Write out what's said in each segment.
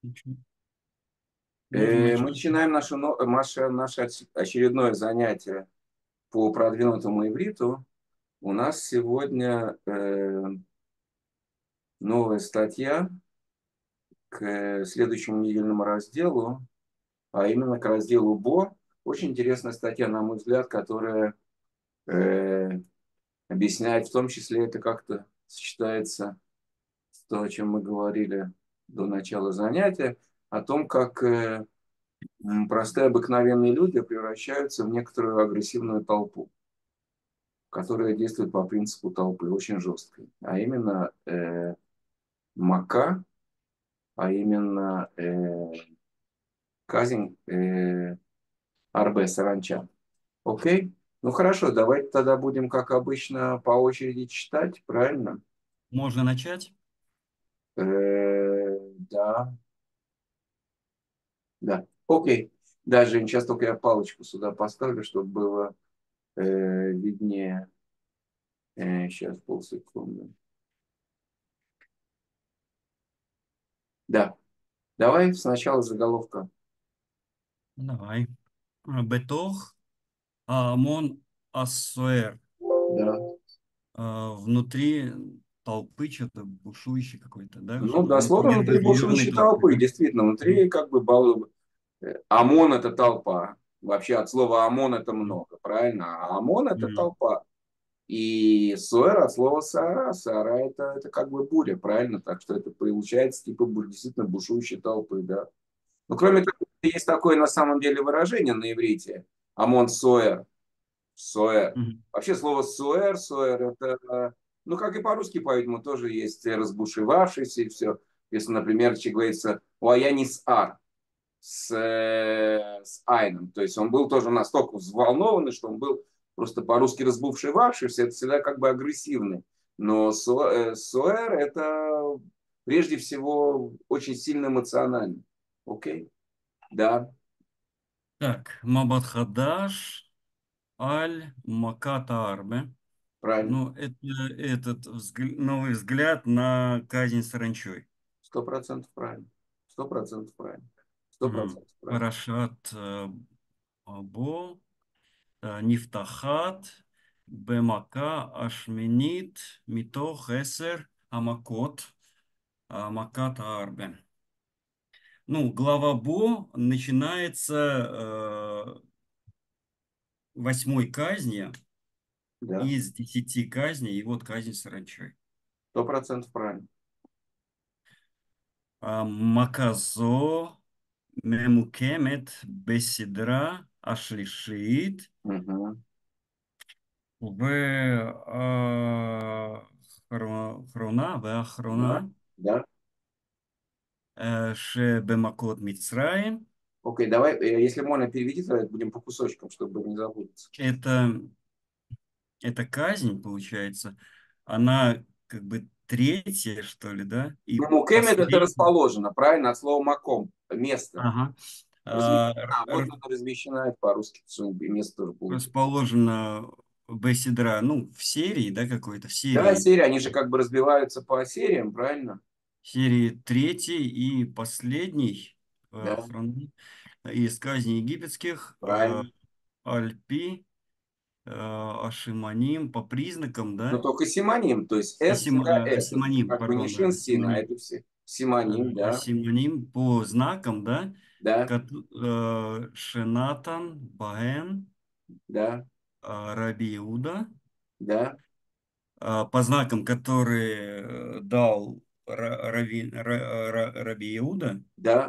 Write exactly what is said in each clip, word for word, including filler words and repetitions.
Ничего. Можно Э, Мы начать. начинаем наше, но- наше, наше оч- очередное занятие по продвинутому ивриту. У нас сегодня э, новая статья к э, следующему недельному разделу, а именно к разделу Бо. Очень интересная статья, на мой взгляд, которая э, объясняет, в том числе это как-то сочетается с то, о чем мы говорили до начала занятия, о том, как э, м, простые обыкновенные люди превращаются в некоторую агрессивную толпу, которая действует по принципу толпы, очень жесткой. А именно э, Мака, а именно э, казнь э, Арбе Саранча. Окей? Ну хорошо, давайте тогда будем, как обычно, по очереди читать, правильно? Можно начать? Э, да, да. Окей. Да, Жень, сейчас только я палочку сюда поставлю, чтобы было э, виднее. Э, сейчас, полсекунды. Да. Давай сначала заголовка. Давай. Бетох Амон Ассуэр. Да. А, Внутри толпы что-то бушующий какой-то, да? Ну, Что-то дословно внутри внутри разъяренной бушующей толпы, толпы, да? действительно, внутри Мгм. как бы бал- э, ОМОН это толпа. Вообще от слова ОМОН это Мгм. много, правильно? А ОМОН это Мгм. толпа. И Суэр от слова Саара. Саара это, это как бы буря, правильно? Так что это получается типа бу- действительно бушующей толпы, да. Но кроме того, есть такое на самом деле выражение на иврите. ОМОН Суэр. Суэр. Мгм. Вообще слово суэр, суэр это, ну как и по-русски, по-видимому, тоже есть разбушевавшийся и все. Если, например, человек говорится «Уаянис ар» с, э, с айном. То есть он был тоже настолько взволнованный, что он был просто по-русски разбушевавшийся. Это всегда как бы агрессивный. Но су- э, суэр это прежде всего очень сильно эмоционально. Окей? Да, Так, Мабат Хадаш Аль Маката Арбе. правильно. Ну, это этот взгля- новый взгляд на казнь саранчой. Сто процентов правильно. Сто процентов правильно. Сто Мгм. процентов правильно. Парашат э, Або, э, Нифтахат, Бемака, Ашминит, Митох, Эсер, Амакот, Амакат Арбе. Ну, глава Бо начинается э, восьмой казни Да, из десяти казней, и вот казнь саранчой. сто процентов правильно. А, Маказо Мемукемет Бесидра Ашлишит Мгм. в а, хро- хрона, в Да, охрона, да. Шебемакот Мицраим. Окей, давай, э, если можно, переведи, тогда будем по кусочкам, чтобы не запутаться. Это, это казнь, получается. Она как бы третья, что ли, да? Ну, И мукемед это последняя. расположено, правильно, от слова маком, место. Ага. А, р- Размещена, вот р- она размещена, это по-русски, что место тоже получилось. Расположена Бесидра, ну, в серии, да, какой-то, в Да, серии. серии, они же как бы разбиваются по сериям, правильно? Серии третий и последний э, Да, хрон- из казней египетских э, правильно. Альпи, э, Ашиманим по признакам, Но да? только симоним, то есть S Асим, всегда э, S, это Асиманим, как бы не пардон, да, шин син, а Асиманим. это все Э, симоним, да, Асиманим по знакам, да? да, Кот- э, Шенатан, Баэн, да, э, Раби Иуда, да, э, по знакам, которые э, дал Ра- Рави- Ра- Ра- Раби Иуда, да.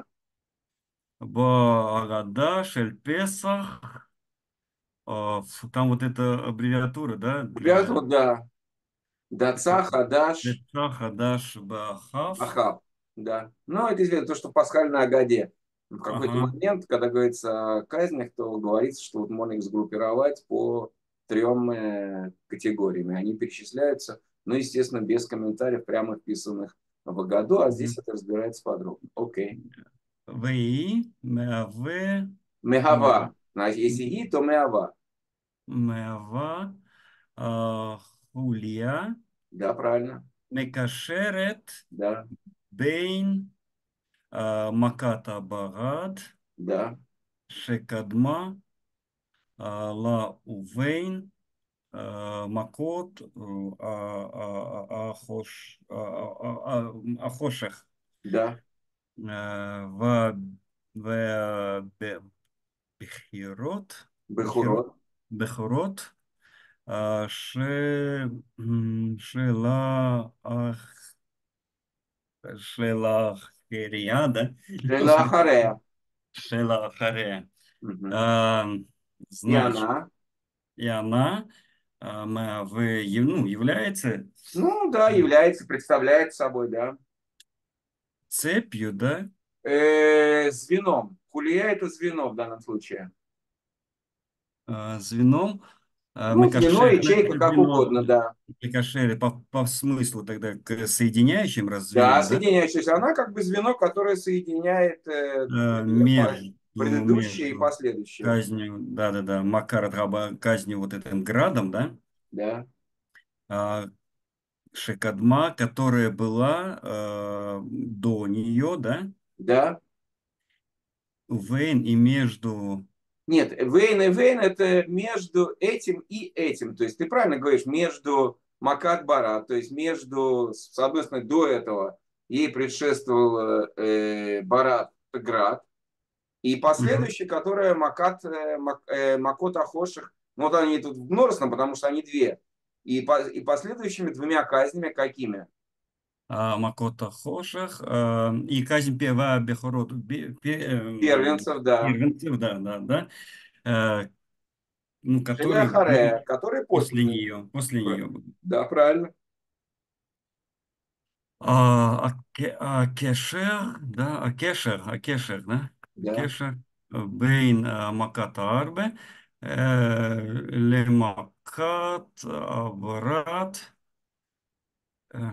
Багада, Шельпесах, а, ф- там вот эта аббревиатура, да, Ребята, для вот да, Даца, какой-то Хадаш, Бетха, Хадаш, Бахав. Ахав. Да. Ну, это известно, то, что в пасхальной Агаде. В какой-то Ага. момент, когда говорится о казнях, то говорится, что вот можно их сгруппировать по трем э, категориями. Они перечисляются, ну, естественно, без комментариев, прямо вписанных в Агаду, а здесь Мгм. это разбирается подробно. Окей. Вей, Меаве, Меа- Мегава. Значит, если и, то меава. Меава, а, Хулия, Да, правильно. Мекашерет, Да, Бейн, а, Маката Барат, Да, Шекадма, а, Ла Увейн, а, Макот, э, а- а- а- Ахош, а- а- а- Ахошех, да. э, Ва Ве- Бе- Бехирот, Бехирот, Бехурот. Бехорот, а, Ше, м, Шела, Ах, Шела Херия, да? Шелахарея. Шела Харе. Мгм. А, И Значит, она. и она а, ма- в, яв- ну, является Ну да, является, представляет собой, да. цепью, да, Э, звеном. Хулия это звено в данном случае. а, звеном, а, Ну, звено, Мекашер, ячейка, это как звено, угодно, да. Мекашер по, по смыслу тогда к соединяющим раз Да, звеньям, да, соединяющаяся. Она как бы звено, которое соединяет э, а, две по- между, предыдущие и между последующие. казнью, да-да-да, Макар Раба, казнью вот этим градом, да, Да, а, Шекадма, которая была а, до нее, да, да. Вейн и между. Нет, Вейн и Вейн это между этим и этим. То есть ты правильно говоришь, между Макат Барат, то есть между, с одной стороны, до этого ей предшествовал э, Барат Град, и Мгм. последующая, которая Макат, э, Мак- э, Макот Ахоших, ну вот они тут множественно, потому что они две. И, по, и последующими двумя казнями какими? а, Макота Хошах, а, и казнь Пева Бехорот, бе- пе- эм, Первенцев, да. первенцев, да, да, да, э, ну, который Шелеахарея, был которые после после нее. нее, после нее был. Да, правильно. А, Аке- Акешер, да, Акешер, Акешер, да, Да. Акешер, э, Бейн э, Маката Арбе, э, Лемакат, Абрат, э,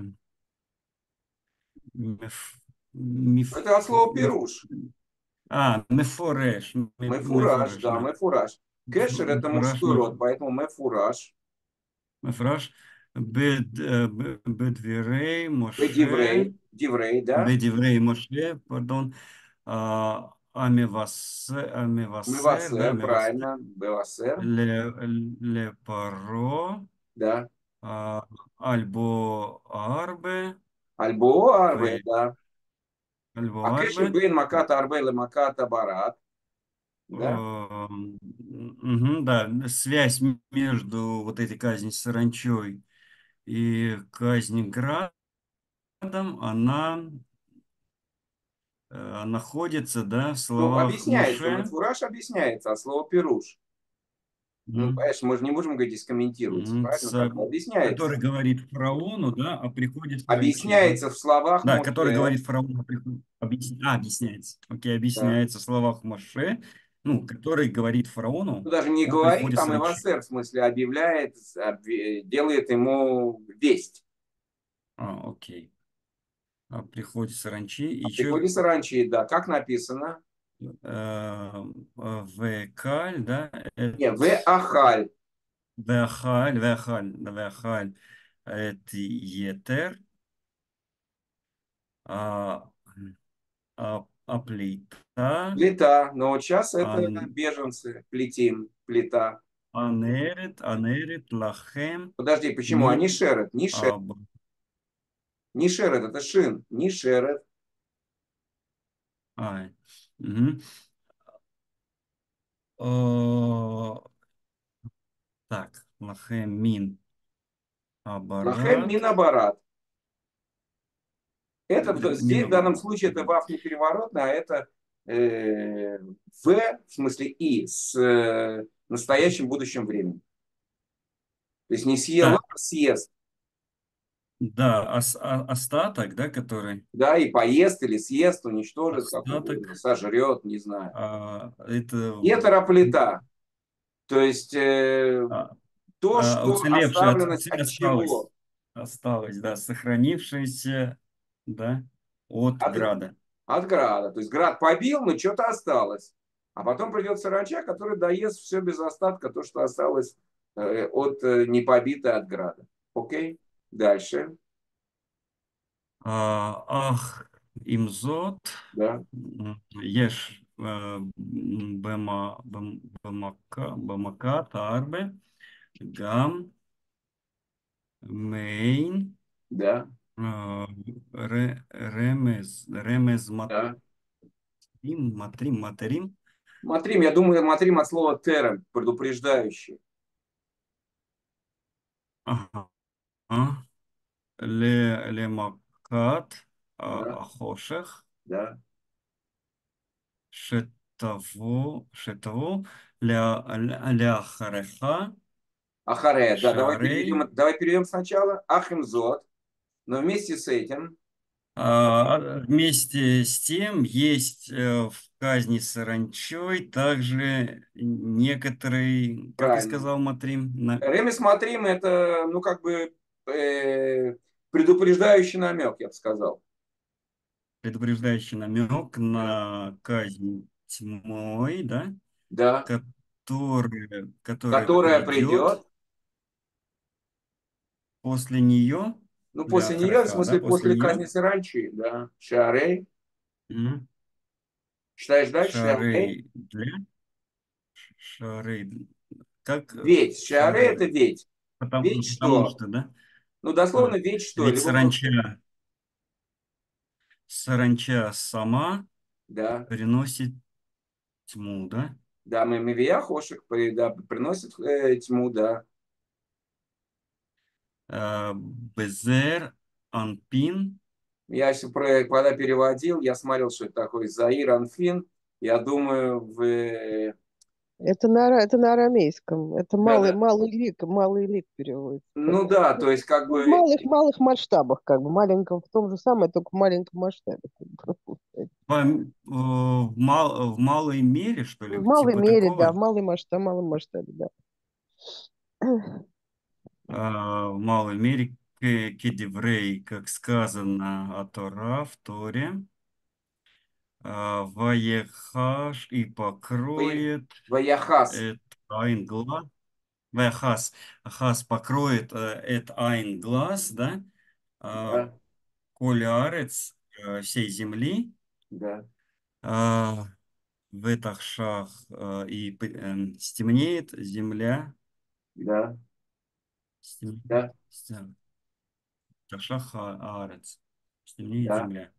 Меф- Это от Миф- слова пируш. А, мефореш, ме- Мефураж, мефореш, да, да. мефураж. Кешер это Мефореш, мужской род, меф- поэтому мефураж. мефореш. Бед, э, б- Бедвирей, Моше, Диврей, диврей, да. Бедиврей, Моше, пардон, а, Амивасе- Амивасер, да, Мевасер, Амивасер, правильно. Бевасер, Ле, Ле Паро, да. а, Альбо Арбе, Альбо арбе, Вей, да. Альбо А кешер Арбе, бейн маката арбе ле маката барат, да. Эм, мгм, да, связь м- между вот этой казнью с саранчой и казнью градом, она э, находится, да, в Ну, словах объясняется, Моше. мефураж объясняется от слова пируш. Ну, Мгм, понимаешь, мы же не можем говорить, здесь комментируется, мгм, правильно? с- Как бы объясняется. который говорит фараону, да, а приходит саранчи, да? Объясняется в словах Да, который Моше. говорит фараону, а приходит, объяс- а, объясняется, окей, Да. объясняется в словах Моше, ну, который говорит Ну, фараону, даже не а говорит, приходит там саранчи. Ивасер, в смысле, объявляет, обве- делает ему весть. А, окей. А приходит саранчи, А и в что? приходе саранчи, да, как написано? э, Векаль, да, Не, в это Ахаль. Веахаль, Веахаль, да, Веахаль, это Етер, а, а, а плита, Плита. Но вот сейчас это ан, беженцы. Плетим. Плита. анерит, анерит, лахем, Подожди, почему? Они мин, шерет. Не шерет. аб, Не шерет, это шин. Не шерет. ай, мгм. О, так, лахем, мин, Лахем абарат, минабарат. Это в- мин, здесь в данном случае это ваф не переворотный, а это э, в, в смысле и, с э, настоящим будущим временем. То есть не съела, так, а съест. да, ос- а- остаток, да, который, Да, и поест или съест, уничтожит, как угодно, остаток, сожрет, не знаю. а, это Гетероплита, то есть э, а, то, а, что уцелевшее, от- оставленность уц- от осталось, чего? осталось, да, сохранившееся, да, от От, града. от града. То есть град побил, но что-то осталось. А потом придет саранча, который доест все без остатка, то, что осталось э, от э, непобитой от града. Окей? Дальше. А, ах, עם זאת, Да, יש אה, במה- במכה- במכת הארבה גם מעין да, אה, ר- רמז, רמז да. מטרים, מטרים, מטרים, Матрим, я думаю, матрим от слова терем, предупреждающий. ага, ל- למכת Да, החושך да. שתבוא, שתבוא לה- לאחריך Ахаре, да, давай שערי. переведем, давай переведем сначала. Ахимзот, но вместе с этим, А, вместе с тем есть э, в казни саранчой также некоторые, как ты правильно. сказал, Матрим, на Ремес матрим это, ну, как бы э, предупреждающий намек, я бы сказал. предупреждающий намек Да, на казнь тьмой, да, да. который, который Которая придет придет, после нее, ну, для после нее, в Ахраха, да, смысле, после после нее, казни саранчи, да. Шарей. Читаешь дальше? Шарей. шары для, шары, как э, Ведь. Шарей это шары, ведь. Ведь потому, потому что? что, да, Ну, а, дословно, ведь что? ведь Либо просто, саранча, саранча сама да. приносит тьму, да, Да, мы Мивия Хошек при- да, приносит э, тьму, да. А, безер, анпин, Я если про, когда переводил, я смотрел, что это такое Заир Анфин. Я думаю, в... э, Это на, ара- это на арамейском. Это Да, малый, да. малый лик, малый лик переводится. Как Ну бы. да, то есть как Ну, в бы... малых, малых масштабах, как бы, маленьком, в том же самом, только в маленьком масштабе. Как бы. по- э, в, мал- в малой мере, что В ли, малой типа мере, да, в такого. малый масштаб, в малом масштабе, да. А, в малой мере к- кедеврей, как сказано о Тора в Торе, а, ваехаш и Вая- покроет Ваяхас, эт айн глаз, ваехас, хас покроет э, эт айн глаз, да, а, да, коли арец э, всей земли, да, а, в этахшах э, и п- эм, стемнеет земля, да, стемнеет, да, стем- тахшах а- арец, стемнеет да. земля.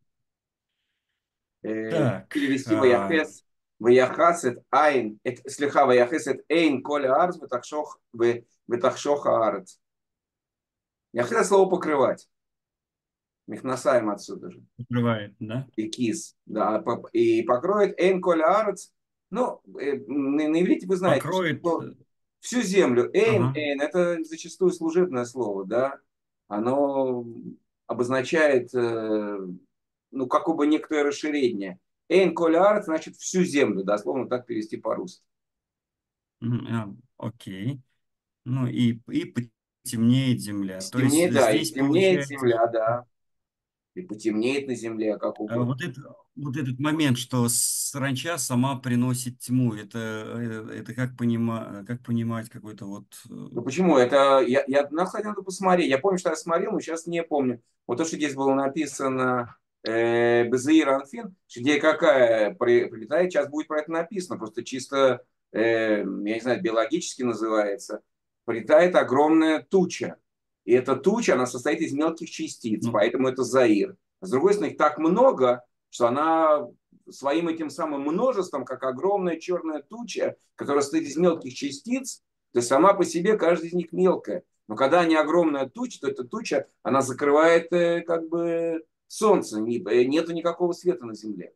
Э, Так, перевести а, Ваяхес, Ваяхас это Айн, это слегка Ваяхес это Эйн Коля Арц, Ветахшох, Ветахшоха Арц. Яхес слово покрывать. Михнасаем отсюда же. покрывает, да? И кис, да, по- и покроет Эйн Коля Арц. Ну, э, на, на иврите вы знаете, Покроет, что э, всю землю. Эйн, ага, Эйн, это зачастую служебное слово, да. Оно обозначает, э, ну, как бы некоторое расширение. Эйн Коля Арц значит всю землю, дословно так перевести по-русски. м, а, окей. Ну и, и потемнеет земля. То есть Стемнеет, да, и здесь стемнеет получается, земля, да. И потемнеет на земле, как а, угодно. вот, это, вот этот момент, что саранча сама приносит тьму, это, это, это как, понима, как понимать какой-то вот... э, Ну почему? Это я, я надо, кстати, надо посмотреть. Я помню, что я смотрел, но сейчас не помню. Вот то, что здесь было написано э, Безеир Анфин, что где какая при- прилетает, сейчас будет про это написано. Просто чисто, э, я не знаю, биологически называется. Прилетает огромная туча. И эта туча, она состоит из мелких частиц, ну, поэтому это Заир. С другой стороны, их так много, что она своим этим самым множеством, как огромная черная туча, которая состоит из мелких частиц, то есть сама по себе каждая из них мелкая. Но когда они огромная туча, то эта туча, она закрывает э, как бы солнце. Не, э, нету никакого света на земле.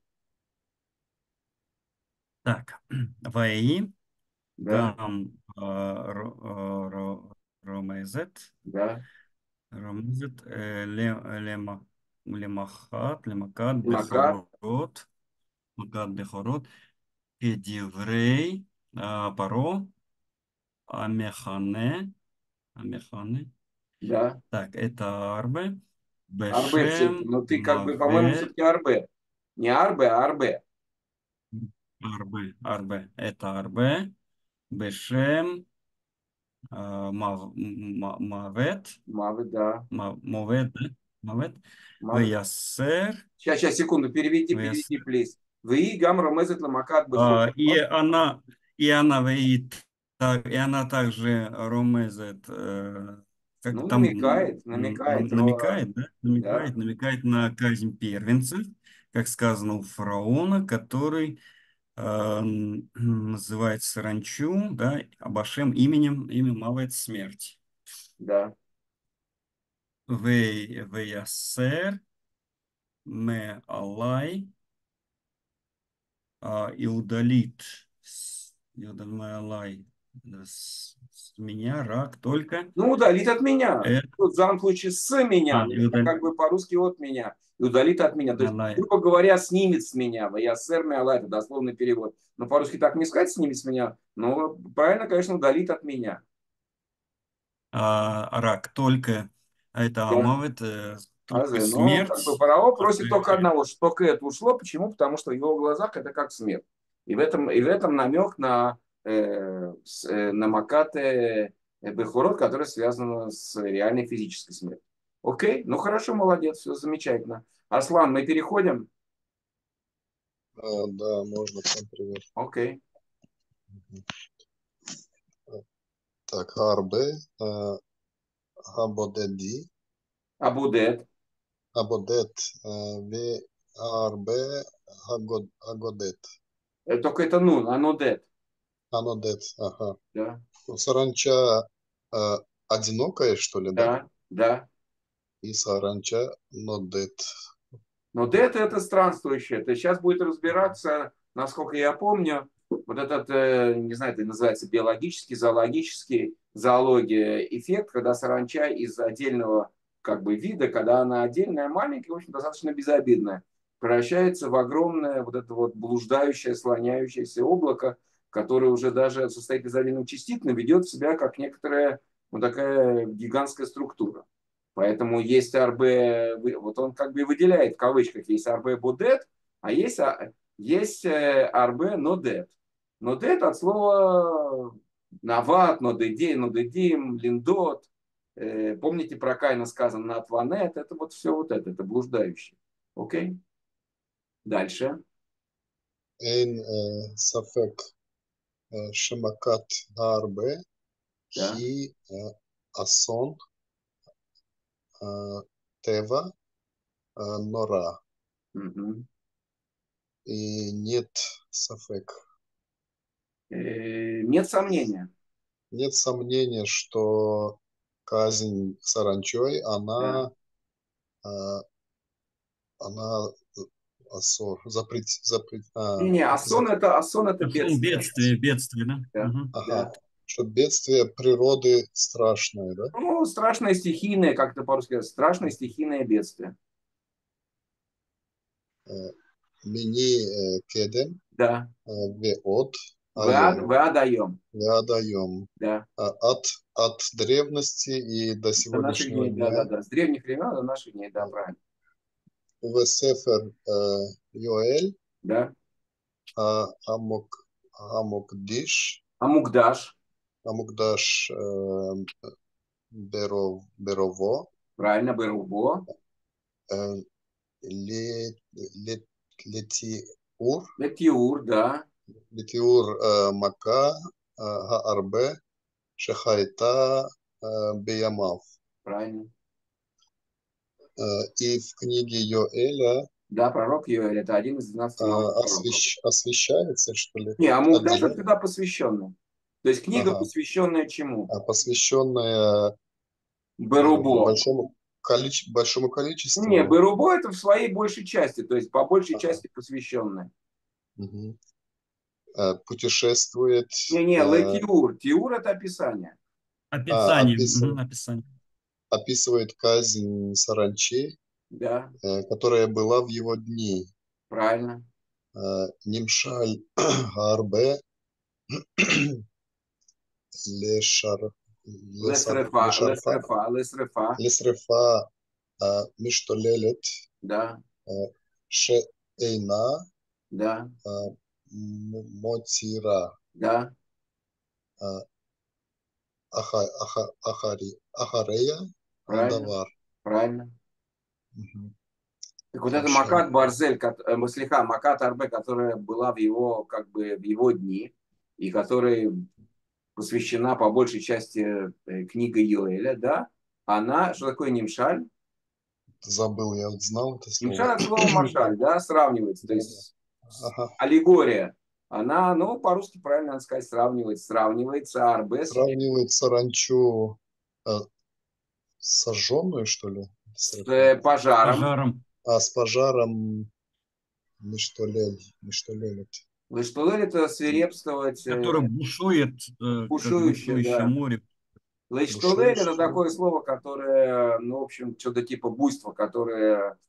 так, ваи, Да, гам, а, ро- а, ро- ромезет, да. ромезет, э, ле- лема- лемахат, лемакат, Макат, бехорот, макат, бехорот, кедиврей, а, паро, амехане, амехане. да. Так, это арбе, Арбе все-таки. бешем, Но ты как бы, по-моему, мавет, все-таки Арбе. Не Арбе, а Арбе. арбе, арбе, это арбе, бешем, а, мав- м- ма- мавет, Мавы, да. ма- мовет, да? мавет, Ма- веясер, Сейчас, сейчас, секунду, переведи, переведи, веясер. плиз. Вы гам ромезет ламакат бехол. А, и она, и она веит, так, и она также ромезет, э, как Ну, там намекает, м, намекает, но, намекает, да? да, Намекает, намекает на казнь первенцев, как сказано у фараона, который э, м, называет саранчу, да, Абашем именем, имя Мавет смерть. да, Вей, веясер, ме алай, а, и удалит, с- и удалит ме алай, да, с, с меня рак только, ну, удалит от меня. э, Тут в данном случае с меня, а, но и это удалит, как бы по-русски от меня. И удалит от меня. То есть, алай, грубо говоря, снимет с меня. Я сэр Миала, это дословный перевод. Но по-русски так не сказать, снимет с меня. Но правильно, конечно, удалит от меня. а, рак только, а это Да. Амавет, э, только Азы. Но как бы смерть, фараон просит только означает, одного, чтобы это ушло. Почему? Потому что в его глазах это как смерть. И в этом, и в этом намек на, э, с- э, на Макате Бехурот, который связан с реальной физической смертью. Окей, ну хорошо, молодец, все замечательно. Аслан, мы переходим? А, да, можно, всем привет. Окей. Так, Арбе, Абодеди, Абудет. Абодет, Ве, Арбе, Агодет, Э, Только это нун, анудет. Анодет, ага. Да, Ну, саранча э, одинокая, что ли, да? да, да. И саранча нодет. Но дет это странствующее. То есть сейчас будет разбираться, насколько я помню, вот этот, э, не знаю, это называется биологический, зоологический, зоология эффект, когда саранча из отдельного как бы вида, когда она отдельная, маленькая, в общем, достаточно безобидная, превращается в огромное вот это вот блуждающее, слоняющееся облако, которое уже даже состоит из отдельных частиц, но ведет себя как некоторая вот такая гигантская структура. Поэтому есть ар-бэ, вот он как бы выделяет в кавычках, есть ар-бэ Бодет, а есть, а, есть ар-бэ Нодет. Нодет от слова нават, нодедей, нодедим, линдот. Э, Помните про Каина сказано натванет, это вот все вот это, это блуждающее. Окей? Дальше. Эйн э, сафек э, шемакат Арбе, Да. Хи э, Асон э, Тева э, Нора. Мгм. И нет сафек. Э, Нет сомнения. Нет сомнения, что казнь саранчой, Да. она, э, она асор, запрет, запрет, Не, а, не, за- асон это, асон это Асон бедствие. бедствие, бедствие, да? Да. Мгм. ага, Да. что бедствие природы страшное, да? Ну, страшное стихийное, как это по-русски сказать, страшное стихийное бедствие. Э, Мини э, кедем Да. э, веот Вы, от- айом, вы отдаем. веадаем. Да. А От, от древности и до До наших сегодняшнего дней, да, да, дня да. С древних времен до наших дней, да, правильно. в Сефер э, Йоэль Да. а, Амок, Амокдиш, Амугдаш, Амукдаш э, Беров, Берово, правильно, Берубо. э, Ле- Ле- Летиур, Летиур, да, Летиур э, Мака, э, Гаарбе, Шехайта э, Беямав. правильно. Э, И в книге Йоэля Да, пророк Йоэль, это один из э, двенадцати малых пророков. освещ- освещается, что ли, Не, Амугдаш это отделяет? всегда посвященный. То есть книга, Ага. посвященная чему? А посвященная Берубо. большому, количе- большому Не, количеству. Берубо это в своей большей части, то есть по большей Ага. части посвященная. Мгм. Э, Путешествует, Не, не, э, Летиур. Тиур это описание. а, Описание, мгм, описывает, описание. описывает казнь саранчи, Да, э, которая была в его дни. правильно. Э, Нимшаль Гарбе Лешар, Лесар, Лесрефа, Лешарфа, лесрефа, лесрефа. Лесрефа э, Миштолелет Да, э, Ше Эйна да, э, М- Мотира да, э, Аха, Аха, Ахари, Ахарея э, правильно, Давар. правильно. Мгм. Так вот это Хорошо. Макат Барзель, кот- э, Маслиха, Макат Арбе, которая была в его, как бы, в его дни, и которая посвящена по большей части э, книге Йоэля, да, она, что такое нимшаль? Забыл, я вот знал это Нимшаль слово. от слова машаль, да, сравнивается, то Да, есть да. Ага. аллегория. Она, ну, по-русски правильно надо сказать, сравнивается, сравнивается Арбе с чем? Сравнивает саранчу э, сожженную, что ли? С Срыха. э, пожаром. Пожаром. А с пожаром Миштолель. Миштолель. это Лыштулель это свирепствовать, Который э, бушует, э, как бушующее, бушующее да. море. Лыштулель это Бушующий. такое слово, которое, ну, в общем, что-то типа буйства, которое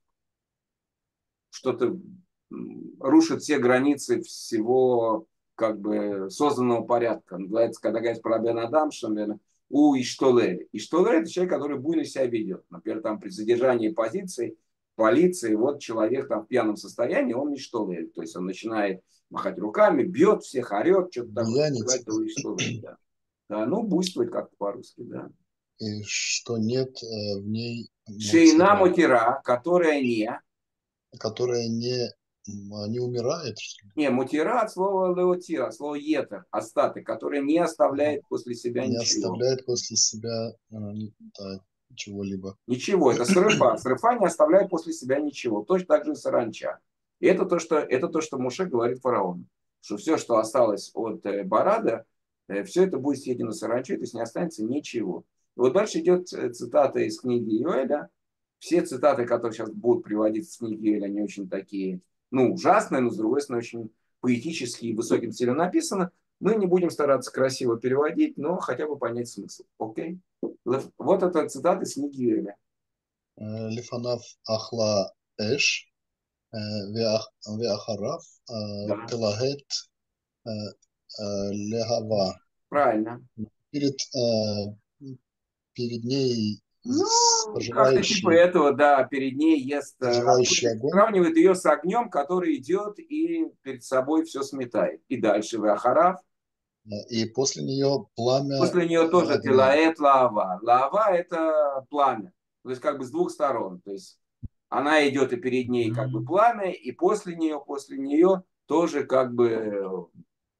что-то м, рушит все границы всего как бы созданного порядка. Называется, когда говорят про Бен Адам, что наверное, у Иштолель. Иштолель это человек, который буйно себя ведет. Например, там при задержании позиций полиции, вот человек там в пьяном состоянии, он Иштолель. То есть он начинает махать руками, бьет всех, орет, что-то такое. Буянец. Называется Иштолель, да. Да, ну, буйствует как-то по-русски, да. И что нет э, в ней Шейна мутира, мутира, которая не, которая не, м, не умирает, что ли? Не, мутира от слова леотира, от слова етер, остаток, который не Ага. оставляет после себя Не ничего. оставляет после себя э, ни- да, чего-либо. Ничего, это срыфа. Срыфа не оставляет после себя ничего. Точно так же и саранча. И это то, что, это то, что Муше говорит фараону. Что все, что осталось от э, Барада, э, все это будет съедено саранчой, то есть не останется ничего. И вот дальше идет э, цитата из книги Иоэля. Все цитаты, которые сейчас будут приводиться с книги Иоэля, они очень такие, ну, ужасные, но, с другой стороны, очень поэтические и высоким стилем написано. Мы не будем стараться красиво переводить, но хотя бы понять смысл. Окей? Вот это цитата из книги Иоэля. Э, Лифанав ахла эш, э, веах- веахарав э, Да, телагет э, э, легава. правильно. Перед, э, перед ней Ну, как-то типа пожирающий, этого, да, перед ней ест э, пожирающий огонь, огонь, сравнивает ее с огнем, который идет и перед собой все сметает. И дальше Вахарав. э, и после нее пламя После нее э, тоже огня. Тилаэт Лава. Лава это пламя. То есть как бы с двух сторон. То есть она идет и перед ней как бы М. пламя, и после нее, после нее тоже как бы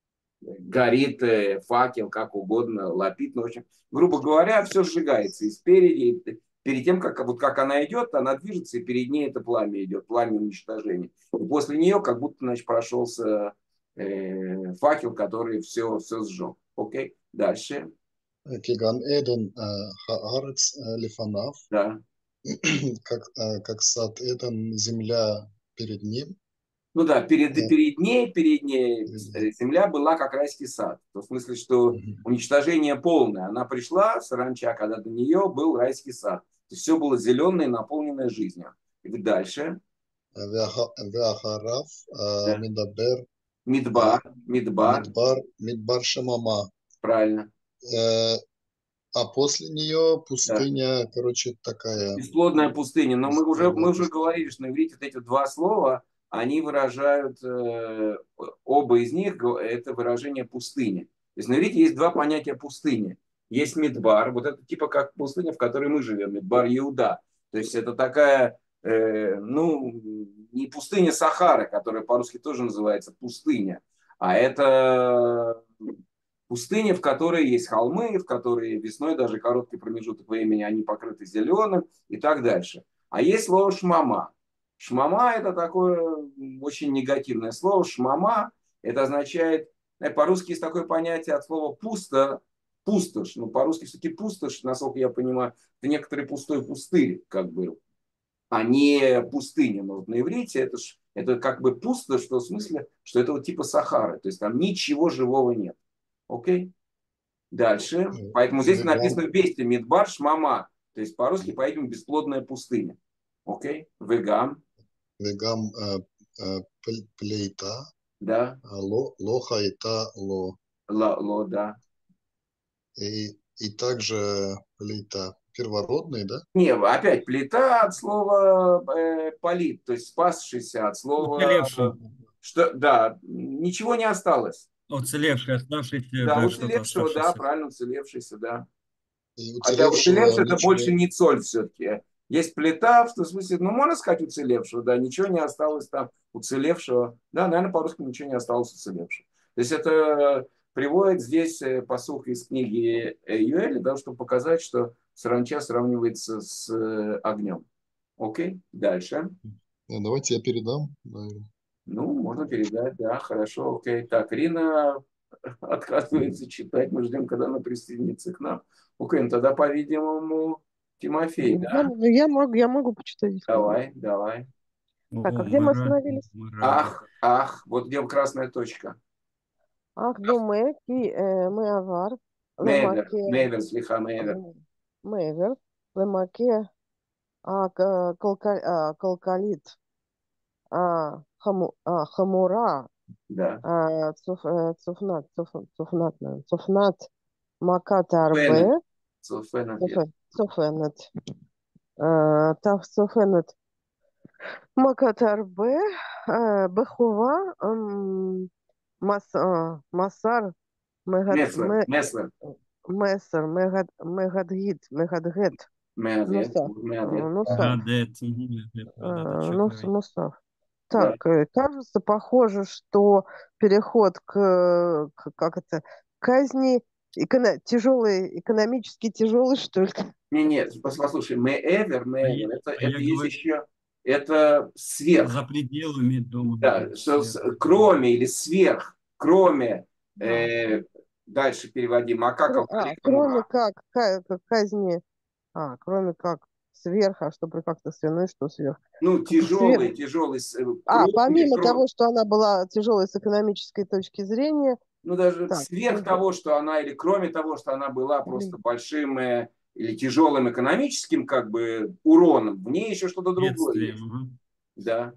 горит э, факел, как угодно, лапит. Ну, в общем, грубо говоря, все сжигается и спереди, и перед тем, как, вот как она идет, она движется, и перед ней это пламя идет, пламя уничтожения. И после нее как будто, значит, прошелся э, факел, который все, все сжег. Окей, дальше. Киган Эден э, Хаарец э, Лифанав, Да. как, э, как сад Эден, земля перед ним. Ну да, перед, Э, перед ней, перед ней перед ним. э, земля была как райский сад. В смысле, что Мгм. уничтожение полное. Она пришла, саранча, когда до нее был райский сад. То есть все было зеленое, наполненное жизнью. И вот дальше. Веаха- Веахарав э, Да. Мидабер э, Мидбар, Мидбар, Мидбар, Мидбар Шамама. правильно. Э, А после нее Да. пустыня, короче, такая Бесплодная пустыня. Но мы уже, бесплодная мы уже пустыня. говорили, что на иврите вот эти два слова, они выражают, э, оба из них, го- это выражение пустыни. То есть на иврите есть два понятия пустыни. Есть Мидбар, вот это типа как пустыня, в которой мы живем, Мидбар Иуда. То есть это такая, э, ну, не пустыня Сахара, которая по-русски тоже называется пустыня, а это пустыня, в которой есть холмы, в которой весной даже короткий промежуток времени они покрыты зеленым и так дальше. А есть слово шмама. Шмама это такое очень негативное слово. Шмама это означает, э, по-русски есть такое понятие от слова пусто, пустошь. Ну, по-русски все-таки пустошь, насколько я понимаю, это некоторый пустой пустырь, как бы, а не пустыня. Но вот на иврите это, ж, это как бы пустошь, в том смысле, что это вот типа Сахары. То есть там ничего живого нет. Окей? Дальше. Э, Поэтому здесь Вегам, написано вместе Мидбар Шмама. То есть по-русски, по-видимому, бесплодная пустыня. Окей? Вегам. вегам э, э, пл- плейта, Да. а ло, лоха и та ло. Ла, ло, да. И, и также плейта первородный, да? Не, опять плита от слова э, полит, то есть спасшийся от слова, э, Уцелевший. что, да, ничего не осталось. Уцелевший, оставшийся, Да, да, что-то уцелевшего, да, оставшееся. правильно, уцелевшийся, да. И Хотя уцелевшего уцелевший это ничего, больше не соль все-таки. Есть плита, в смысле, ну, можно сказать уцелевшего, да, ничего не осталось там уцелевшего. Да, наверное, по-русски ничего не осталось уцелевшего. То есть это приводит здесь э, посух из книги Юэля, да, чтобы показать, что саранча сравнивается с э, огнем. Окей, дальше. Э, Давайте я передам, наверное. Ну, можно передать, да, хорошо, окей. Так, Рина отказывается читать, мы ждем, когда она присоединится к нам. Окей, ну тогда, по-видимому, Тимофей, Ну, Я, да? ну, я могу, я могу почитать, если надо. Давай, давай. Так, О, а где мы мы рады, остановились? мы рады. Ах, ах, вот где красная точка. Ах, думе, ки э, мы авар, Мевер, лемаке, мевер, слиха, мевер. мевер, лемаке, а, к- колка- а, колкалит, а, хаму, а, хамура, Да. а, цуф, э, цуфнат, цуф- цуфнат, наверное, цуфнат, макат Фенет. арбе, Фенет, yes. цуфе- цуфенет, а, тав цуфенет, макат арбе, а, бехува, м, мас, а, масар, мегат, Меслер, меслер. Мессер, Мегад, Мегадгит, Мегадгет, Меадет, Нусав, э, меадет. Нусав, Гадет. Мгм. э, Да, да, чё Нус- говорить. Нусав. Да. Так, э, кажется, похоже, что переход к, к- как это, казни эконо- тяжелый, экономически тяжелый, что ли. Не, нет, пос- послушай, меэвер, А я, меэвер, это, а я это есть говорю, еще, это сверх. за пределами дома. Да, что с- Сверху. кроме или сверх, кроме, А, э, дальше переводим, а как кро- а, алкоголь кроме мура? как, ка- как казни, а, кроме как сверх, а что при как-то свиной, что сверх? Ну, Как сверх. тяжелый, тяжелый, с- э, А, кроме, помимо кроме, того, что она была тяжелой с экономической точки зрения, ну, даже так, сверх того, что она, или кроме того, что она была просто блин, большим э, или тяжелым экономическим, как бы, уроном, в ней еще что-то другое есть. Бедствием. Да.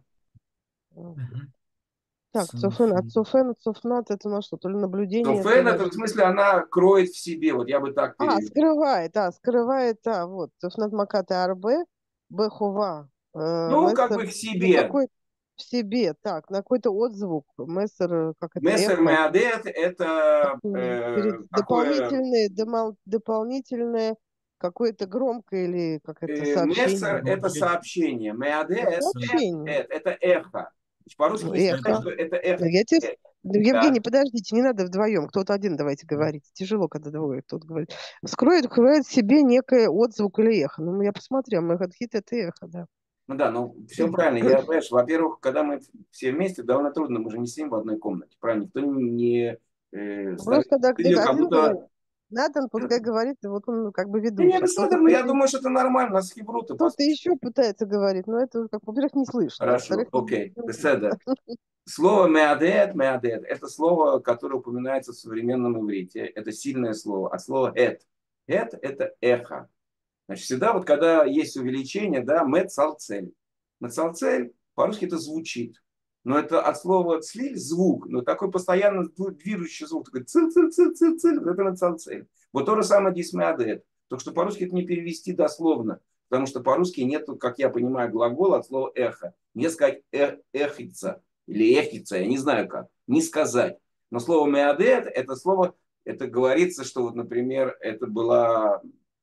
м, Ага. так, Цуфен, Цуф- Цуфен, Цуфнат, это у нас что, то ли наблюдение, то Софен, ли... это в смысле она кроет в себе, вот я бы так А, перевел. скрывает, а, скрывает, а, вот, Цуфнат Маката Арбе, Бехува, э, Ну, как Мессер, бы в ну, себе. какой в себе, так, на какой-то отзвук, Мессер, э, как это, Мессер эхо, Меадет – это м, перед э, такое. дополнительные, домал- дополнительное, какое-то громкое или как это, Э, сообщение, Мессер – это Вообще, сообщение. ну, Меадет с- – сообщение. это эхо. По-русски Ну, не сказать, эхо. что это Ну, эхо. я тебе... Э, Ну, Евгений, Да. подождите, не надо вдвоем. Кто-то один давайте говорить. Тяжело, когда двое кто-то говорит. Скроет, кроет в себе некое отзвук или эхо. Ну, я посмотрел, Мегадхит это эхо, да. Ну да, ну все правильно. Я, понимаешь, во-первых, когда мы все вместе, довольно трудно, мы же не сидим в одной комнате, правильно? Никто не э, ставит Просто когда целью, кто-то как один говорит, будто. Натан пускай говорит, вот он ну, как бы Не, не ведущий. Кто-то обязательно, я кто-то думаю, что это нормально, у нас хибруты, кто-то послушай. еще пытается говорить, но это, как, во-первых, не слышно, а Хорошо, во-вторых, не... окей, беседа. Слово меадет, меадет – это слово, которое упоминается в современном иврите. Это сильное слово. А слово эт. Эт – это эхо. Значит, всегда вот когда есть увеличение, да, мецалцель. Мецалцель, по-русски это звучит. Но это от слова цлиль – звук. Но такой постоянно движущий звук. Такой цил цил цил цил цил вот это мецалцель. Вот то же самое здесь меадет. Только что по-русски это не перевести дословно. Потому что по-русски нет, как я понимаю, глагола от слова эхо. Не сказать э, эхица или эхица, я не знаю как. Не сказать. Но слово меадет, это слово, это говорится, что вот, например, это была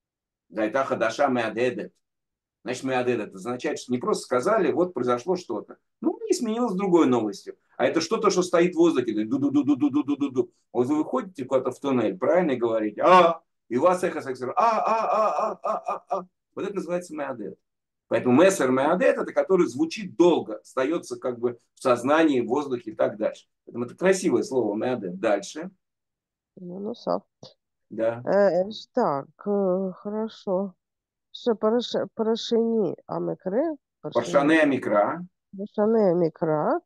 Гайта хадаша меадедет. Значит, меадедет. Это означает, что не просто сказали, вот произошло что-то. Ну, и сменилось другой новостью. А это что-то, что стоит в воздухе. Ду-ду-ду-ду-ду-ду-ду-ду. Вот вы выходите куда-то в туннель, правильно, и говорите, а, и у вас эхо сексуальное, а, а, а, а, а, а, а. Вот это называется меадет. Поэтому мессер меадет, это который звучит долго, остается как бы в сознании, в воздухе и так дальше. Поэтому это красивое слово меадет. Дальше. Ну, ну, сав. Да. Э, ж так, э, хорошо. Ше параше- парашени амекре, парашени, Паршане микра. парашане микра,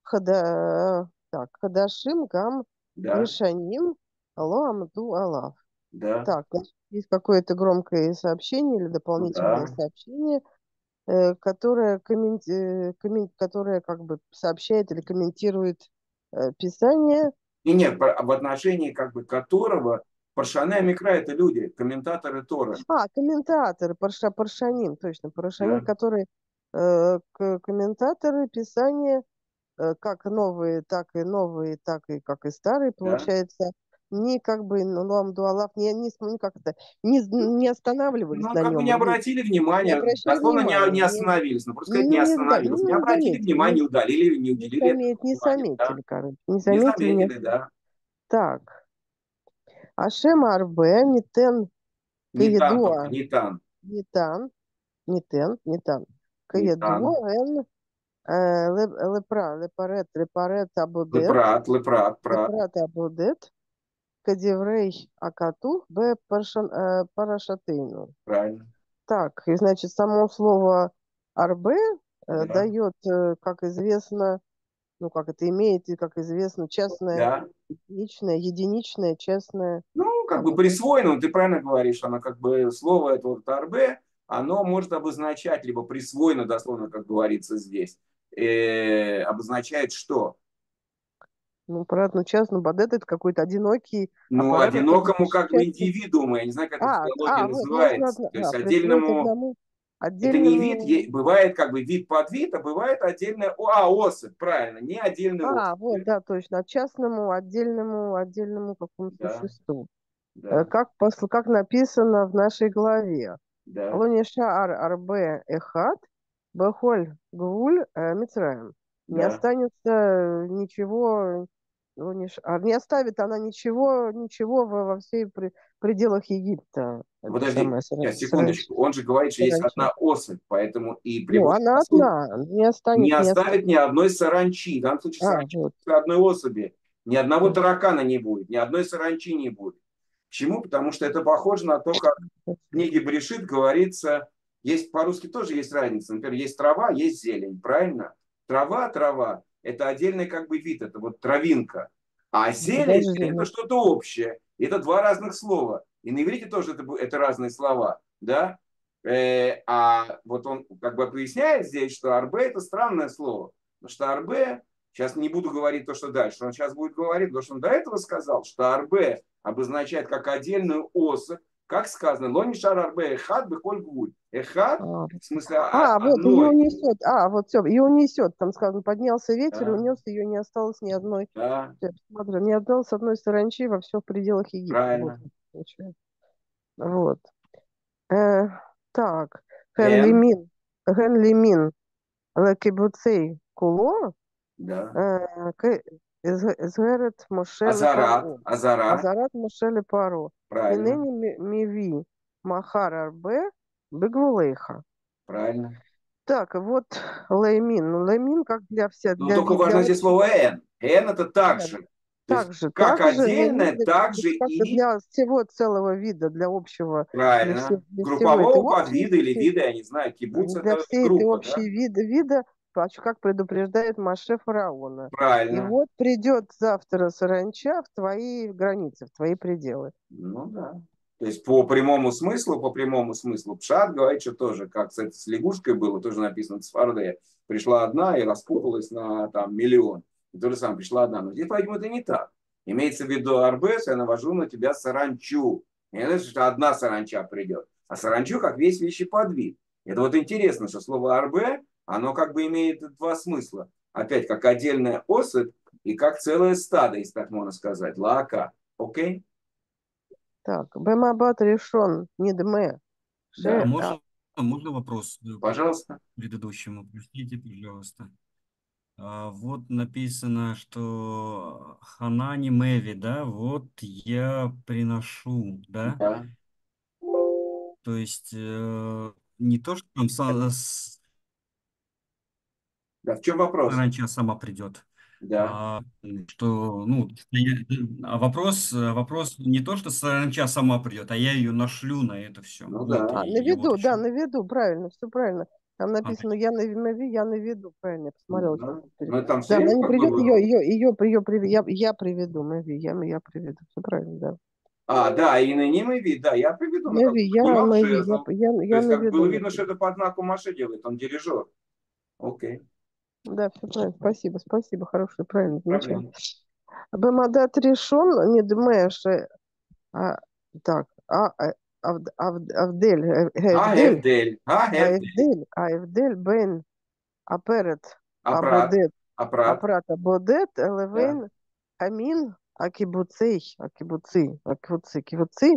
хада, так, хадашим гам Да, ешаним алло амду алав. да, Так, значит, есть какое-то громкое сообщение или дополнительное да. сообщение, э, которое, комменти- э, коммен- которое как бы сообщает или комментирует э, Писание. И нет, в отношении как бы которого Паршана Микра это люди, комментаторы Торы. А, комментаторы, парша, паршаним, точно, паршаним, Да, которые э, к- комментаторы Писания, э, как новые, так и новые, так и как и старые, да. получается, не как бы, ну, ламду Аллах, не, не, см- ну, как это, не, не останавливались Ну, на как бы нем, не не, обратили не внимания, обращали дословно не, внимания, не не, остановились. Ну, просто сказать, не не, не, зада- остановились. Не ну, не обратили заметили, внимания, не, не удалили, не не, уделили этому замет, не внимания. Да? заметили, короче, не Не заметили, не... заметили, да. Так, Ашем Арбе, Нитен, Не тан только, Каедуа, не тан. Нитан, Нитен, Нитан, Не тан. Каедуа, Эн, э, Ле- Лепра, Лепарет, Лепарет Абудет, Лепрат, лепрат, прат. Лепрат Абудет, Кадеврей Акату, Б. Паршан- э, Парашатейну. Правильно. Так, и значит, само слово арбе э, Да. дает, э, как известно, ну, как это имеет, и как известно, частное, Да. единичное, единичное, частное. Ну, как Как бы это? присвоено, ты правильно говоришь, оно как бы слово это вот арбе, оно может обозначать, либо присвоено, дословно, как говорится здесь, э, обозначает что? Ну, аппарат, ну, частный бадет это какой-то одинокий Ну, аппарат, который одинокому как бы частный. индивидууму, я не знаю, как это в А, теологии а, вот, можно, называется. одно- То есть а, присвоить отдельному, одному, это не вид, отдельному. е- бывает как бы вид под вид, а бывает отдельная, о, а, особь, правильно, не отдельный А, особь. вот, да, точно, частному, отдельному, отдельному какому Да, существу. Э, да, Как, пос- как написано в нашей главе. да, Лонишаар арбе эхат бехоль гвуль э, Мицраем. Не да. останется э, ничего, лонишаар, не оставит она ничего, ничего во, во всей пре- пределах Египта. Это Подожди, самое сейчас, сара- саранча. секундочку. Он же говорит, что есть саранча. одна особь, поэтому и Ну, приводит она посуд одна, не не останет, не оставит. оставит ни одной саранчи. В данном случае А, саранчи вот. одной особи. Ни одного таракана не будет, ни одной саранчи не будет. Почему? Потому что это похоже на то, как в книге Брешит говорится, есть по-русски тоже есть разница. Например, есть трава, есть зелень, правильно? Трава, трава, это отдельный как бы вид, это вот травинка. А зелень Подожди, это ну, что-то общее. Это два разных слова. И на иврите тоже это, бу- это разные слова. Да? Э, а вот он как бы поясняет здесь, что арбе это странное слово. Потому что арбе, сейчас не буду говорить то, что дальше, он сейчас будет говорить, потому что он до этого сказал, что арбе обозначает как отдельную особь, как сказано, лони шар арбе эхад бехоль гвуль. Эхад, а, в смысле а- а, вот ее одной. унесет. А, вот все, ее унесет. Там сказано, поднялся ветер и Да, унес ее, не осталось ни одной. да, Я смотрю, не осталось одной саранчи во все в пределах Египта. Вот, правильно. получается. Вот. Э, так. Ген Н, лимин. Ген лимин. Лекибуцей куло. да. э, к- из- Изгерет Мошеле Азарат, Паро. азарат, Азарат Мошеле Паро. правильно, Инени ми- миви. Махар арбе. Беглулейха. правильно. Так, вот леймин. Ну, леймин как для всех, Но для, только ви- для важно здесь слово общего. Н. Н это Нет, также. То есть также, как также отдельное, леймин так же как и для всего целого вида, для общего, для, всех, правильно. для всего этой Группового подвида или общности, вида, я не знаю, кибуц для это всей этой группа, да? общей вида, вида, пач- как предупреждает Маше фараона. И Правильно. вот придет завтра саранча в твои границы, в твои пределы. Ну да. То есть по прямому смыслу, по прямому смыслу, Пшат говорит, что тоже, как кстати, с лягушкой было, тоже написано в Сфарде, пришла одна и распуталась на там миллион. И то же самое, пришла одна. Но здесь, по-видимому, это не так. Имеется в виду арбес, я навожу на тебя саранчу. Не значит, что одна саранча придет, а саранчу как весь вещеподвид. Это вот интересно, что слово арбе, оно как бы имеет два смысла. Опять, как отдельная особь и как целое стадо, если так можно сказать. Лаака. Окей? Так, Бемабат решен, Нидме, Да. А Ше, а, можно, можно вопрос э, к Пожалуйста. предыдущему? Простите, пожалуйста. А, вот написано, что Ханани Мэви, да, вот я приношу, да? Да. То есть э, не то, что там са- с- Да, в чем вопрос? саранча сама придет, Да. а что, ну, я- а вопрос, э, вопрос не то, что саранча сама придет, а я ее нашлю на это все. Ну Вот, да. а, и на я вот о виду, да, чем. на виду, правильно, все правильно. Там А, написано, я на, на ви- я на виду, правильно, я посмотрела. Да. Сейчас пере- Но это там все Да, она время не как придет, бы... ее, ее, ее, ее, прив- я, я приведу, Мэви, я, я приведу, все правильно, да. А, да, и на ним и вид, да, я приведу, но как Мэви, бы я, поднимал Мэви, я, жезл. я, То я есть на как виду, было видно, что Мэви. это по знаку Маше делает, он дирижер. Окей, Да, все правильно, спасибо, спасибо, хорошее, правильно, замечательно. проблема. Бемадат решен, не думаешь, э, а, так, а, а, Авд- Авд- Авдель, э, А, Эвдель, Эвдель, а, а Эвдель, Эвдель, а Эвдель бен Аперет Апрат, Абодет, Апрат, Апрат Абодет, да, Элевейн, Хамин, акибуцей, акибуци, акибуци, кибуци,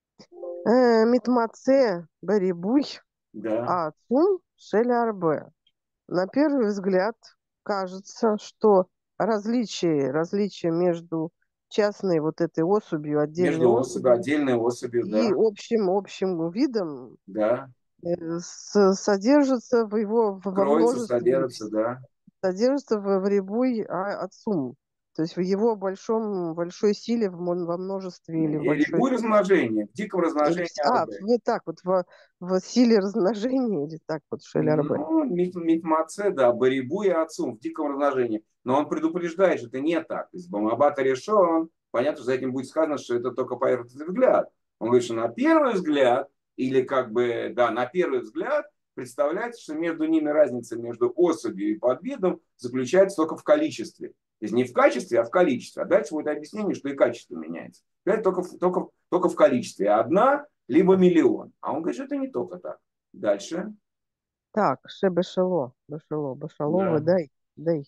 э, митмаце барибуй, Да. а цум шелярбе. На первый взгляд кажется, что различие, различие между частной вот этой особью, отдельной Между особью, особью отдельной особью, и да. общим, общим видом Да. э, с- содержится в его в- во Кроется, множестве, содержится, да. содержится в, в рябой а, отцум. То есть в его большом, большой силе, в, мон- во множестве или в И большой рябу размножения, в диком или размножении в- а, арбе. вот так вот, в, в силе размножения, или так вот, шелярбе. Ну, мит- митмаце, да, барибу и отцум в диком размножении. Но он предупреждает, что это не так. То есть Бамабата решен, понятно, что за этим будет сказано, что это только поверхностный взгляд. Он говорит, что на первый взгляд, или как бы, да, на первый взгляд, представляется, что между ними разница между особью и подвидом заключается только в количестве. То есть не в качестве, а в количестве. А дальше будет объяснение, что и качество меняется. Это только, в- только, только в количестве. Одна, либо миллион. А он говорит, что это не только так. Дальше. Так, ше бешело, бешело, бешало, Да, выдай, дай.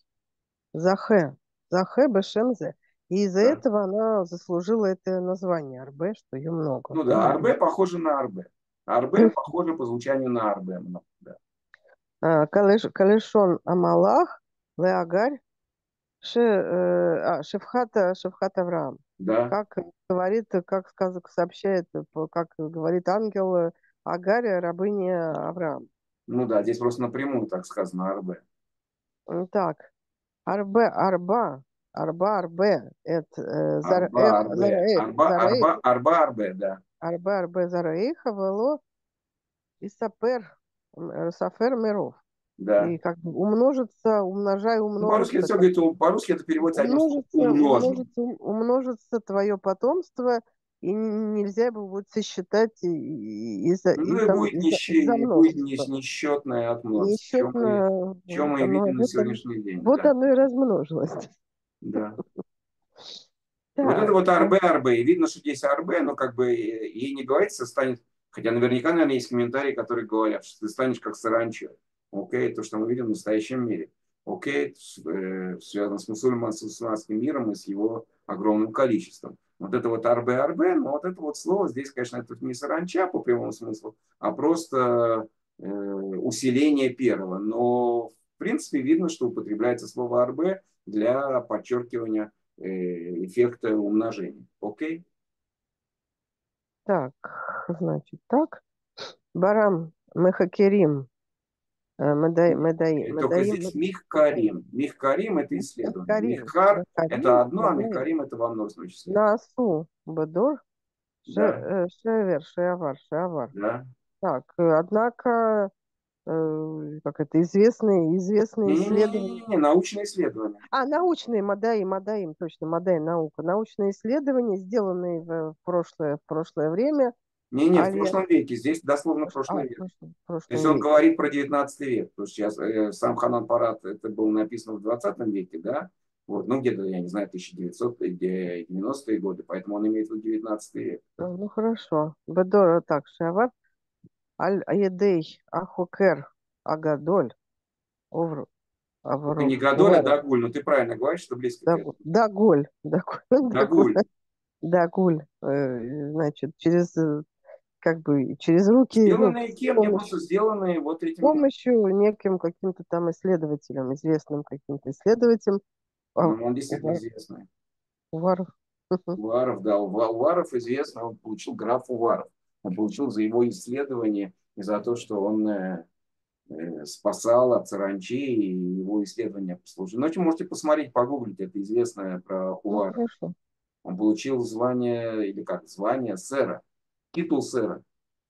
Захе, Захе бешемзе. И из-за да. этого она заслужила это название Арбе, что ее много. Ну да, арбе похоже на арбе. Арбе похоже по звучанию на арбе. много, Да. А, Калеш- Калешон Амалах, Леагарь, Ше, э, а, Шевхата, Шевхат Авраам. Да. Как говорит, как сказ- сообщает, э, по- как говорит ангел э, Агарь, рабыня Авраам. Ну да, здесь просто напрямую так сказано арбе. М, Так, Арбе, Арба, Арба, Арбе, это э, Арба, Зараэх, арбе. Зараэх, Арба, Зараэх, арба, арба, арбе, да. Арбе, Арбе, Зараэха, Вело, и Сапер, м, Сафер Миров. Да. И как бы умножится, умножай, Ну, по-русски это умножится, все как говорит, по-русски это переводится одним словом умножится, умножим. умножится, умножится твое потомство, и н- нельзя его будет сосчитать и- и- из-за Ну из и за, будет, из-за, несче- из-за и будет нес- множества. несчетное от множества, чем мы, Несчетно, чем вот мы и оно, видим на вот оно, сегодняшний день. вот Да. оно и размножилось. Да. Вот это Так, вот арбе, арбе. И видно, что здесь арбе, но как бы э, ей не говорится, станет, хотя наверняка, наверное, есть комментарии, которые говорят, что ты станешь как саранча. Окей, то, что мы видим в настоящем мире. Окей, с- э, связано с мусульман, с мусульманским миром и с его огромным количеством. Вот это вот арбе, арбе, но вот это вот слово здесь, конечно, это не саранча по прямому смыслу, а просто э, усиление первого. Но, в принципе, видно, что употребляется слово арбе для подчеркивания э, эффекта умножения. Окей? так, значит, так. Барам Мехакерим. э, Медай, медай, Э, Только медаим, здесь медаим. михкарим. Михкарим – это исследование. Мехакарим. Михкар – это Мехакарим, одно, а медаим. михкарим – это во множественном числе. Насу, Бедор, Ше- Да, э, Шевер, Шеавар, Шеавар. да. Так, э, однако, э, как это, известные, известные исследования. Не-не-не, научное исследование. А, научные, Мадаи, Мадаим, точно, Мадай, наука. Научные исследования, сделанные в, в прошлое, в прошлое время. Не-не, в Али... прошлом веке. Здесь дословно А, прошлый в век. прошлом, в То есть прошлом он веке. говорит про девятнадцатый век. Потому что сейчас э, сам Ханан Парат, это было написано в двадцатом веке, да? Вот, ну где-то, я не знаю, тысяча девятьсот девяностые годы. Поэтому он имеет в виду девятнадцатый век. Ну, ну, хорошо. Бедор, так, Шеавар. Аль-Аедей, Ахукер, Агадоль, Овру, Это Авров, не Гадоль, а Уваров. Дагуль. Но ты правильно говоришь, что близко к Дагуль, этому. Дагуль, Дагуль, Дагуль, Дагуль. Дагуль. Э, Значит, через, э, как бы, через руки, ну, Сделанные с кем? Не помощью, просто сделанные вот с этим. помощью неким каким-то там исследователем, известным каким-то исследователем, а, Ну, он действительно Увар- известный. Уваров. Уваров, да, Ува- Уваров известно, он получил граф Уваров. Он получил за его исследование и за то, что он э, э, спасал от саранчи, и его исследования послужили. Ну, можете посмотреть, погуглить, это известное про Ну, Уварова. хорошо. Он получил звание, или как, звание сэра, титул сэра.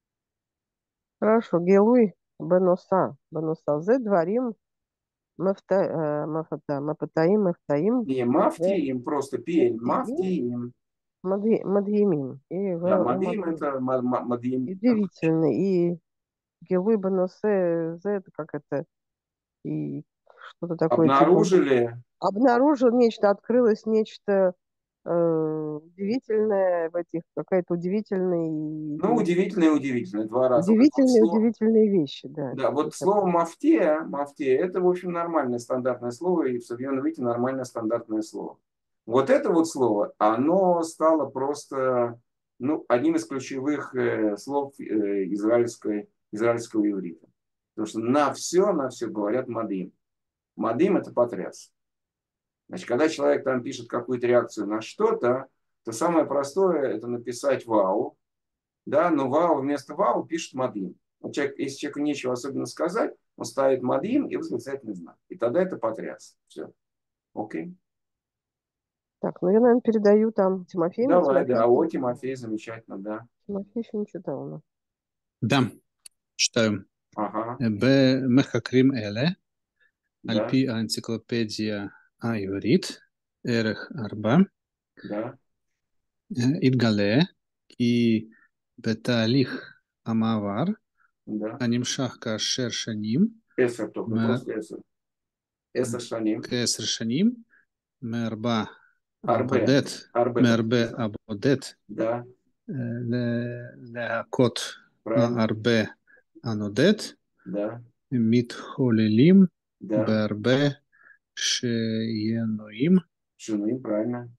Хорошо. Гелуй Беноса. Беноса. Зе дворим Мефта- э, Мефата- Мефатаим, Мефтаим, Не Зе мафтиим, просто пель, Мефтиим, мафтиим. Мадьи- Мадьямим. И Да, в- у мадиим Мадьи- это ма- ма- мадиим. удивительный. И Гилуй Беносе, Зе, это как это, и что-то такое типа Обнаружили. обнаружил нечто, открылось нечто э, удивительное в этих, какая-то удивительная, Ну, удивительно и удивительно. Два раза. Вот это вот удивительные, слово. удивительные вещи, да. Да, вот слово мафтия, мафтия, это, в общем, нормальное стандартное слово, и в современном виде нормальное стандартное слово. Вот это вот слово, оно стало просто ну, одним из ключевых э, слов э, израильской, израильского иврита. Потому что на все, на все говорят мадим. Мадим – это потряс. Значит, когда человек там пишет какую-то реакцию на что-то, то самое простое – это написать вау. Да, но вау вместо вау пишет мадим. Вот человек, если человеку нечего особенно сказать, он ставит мадим и восклицательный знак. И тогда это потряс. Все. Окей. Так, ну я, наверное, передаю там Тимофею. но Давай, Тимофей, да. О, Тимофей, замечательно, да. Тимофей еще не читал. Но. Да, читаю. Ага, במחקרים אלה, על да, פי האנציקלופדיה העברית, ערך ארבע, да, התגלה כי בתהליך המעבר да. הנמשך כאשר שנים, Эсер только, מ- просто эсер. Эсер шаним. כעשר שנים, מארבע Арбе. הבודד, Арбе. מארבע הבודד Да, ל- להכות правильно. הרבה הנודד, Да, מתחוללים да. בהרבה שינויים Шинуим, правильно.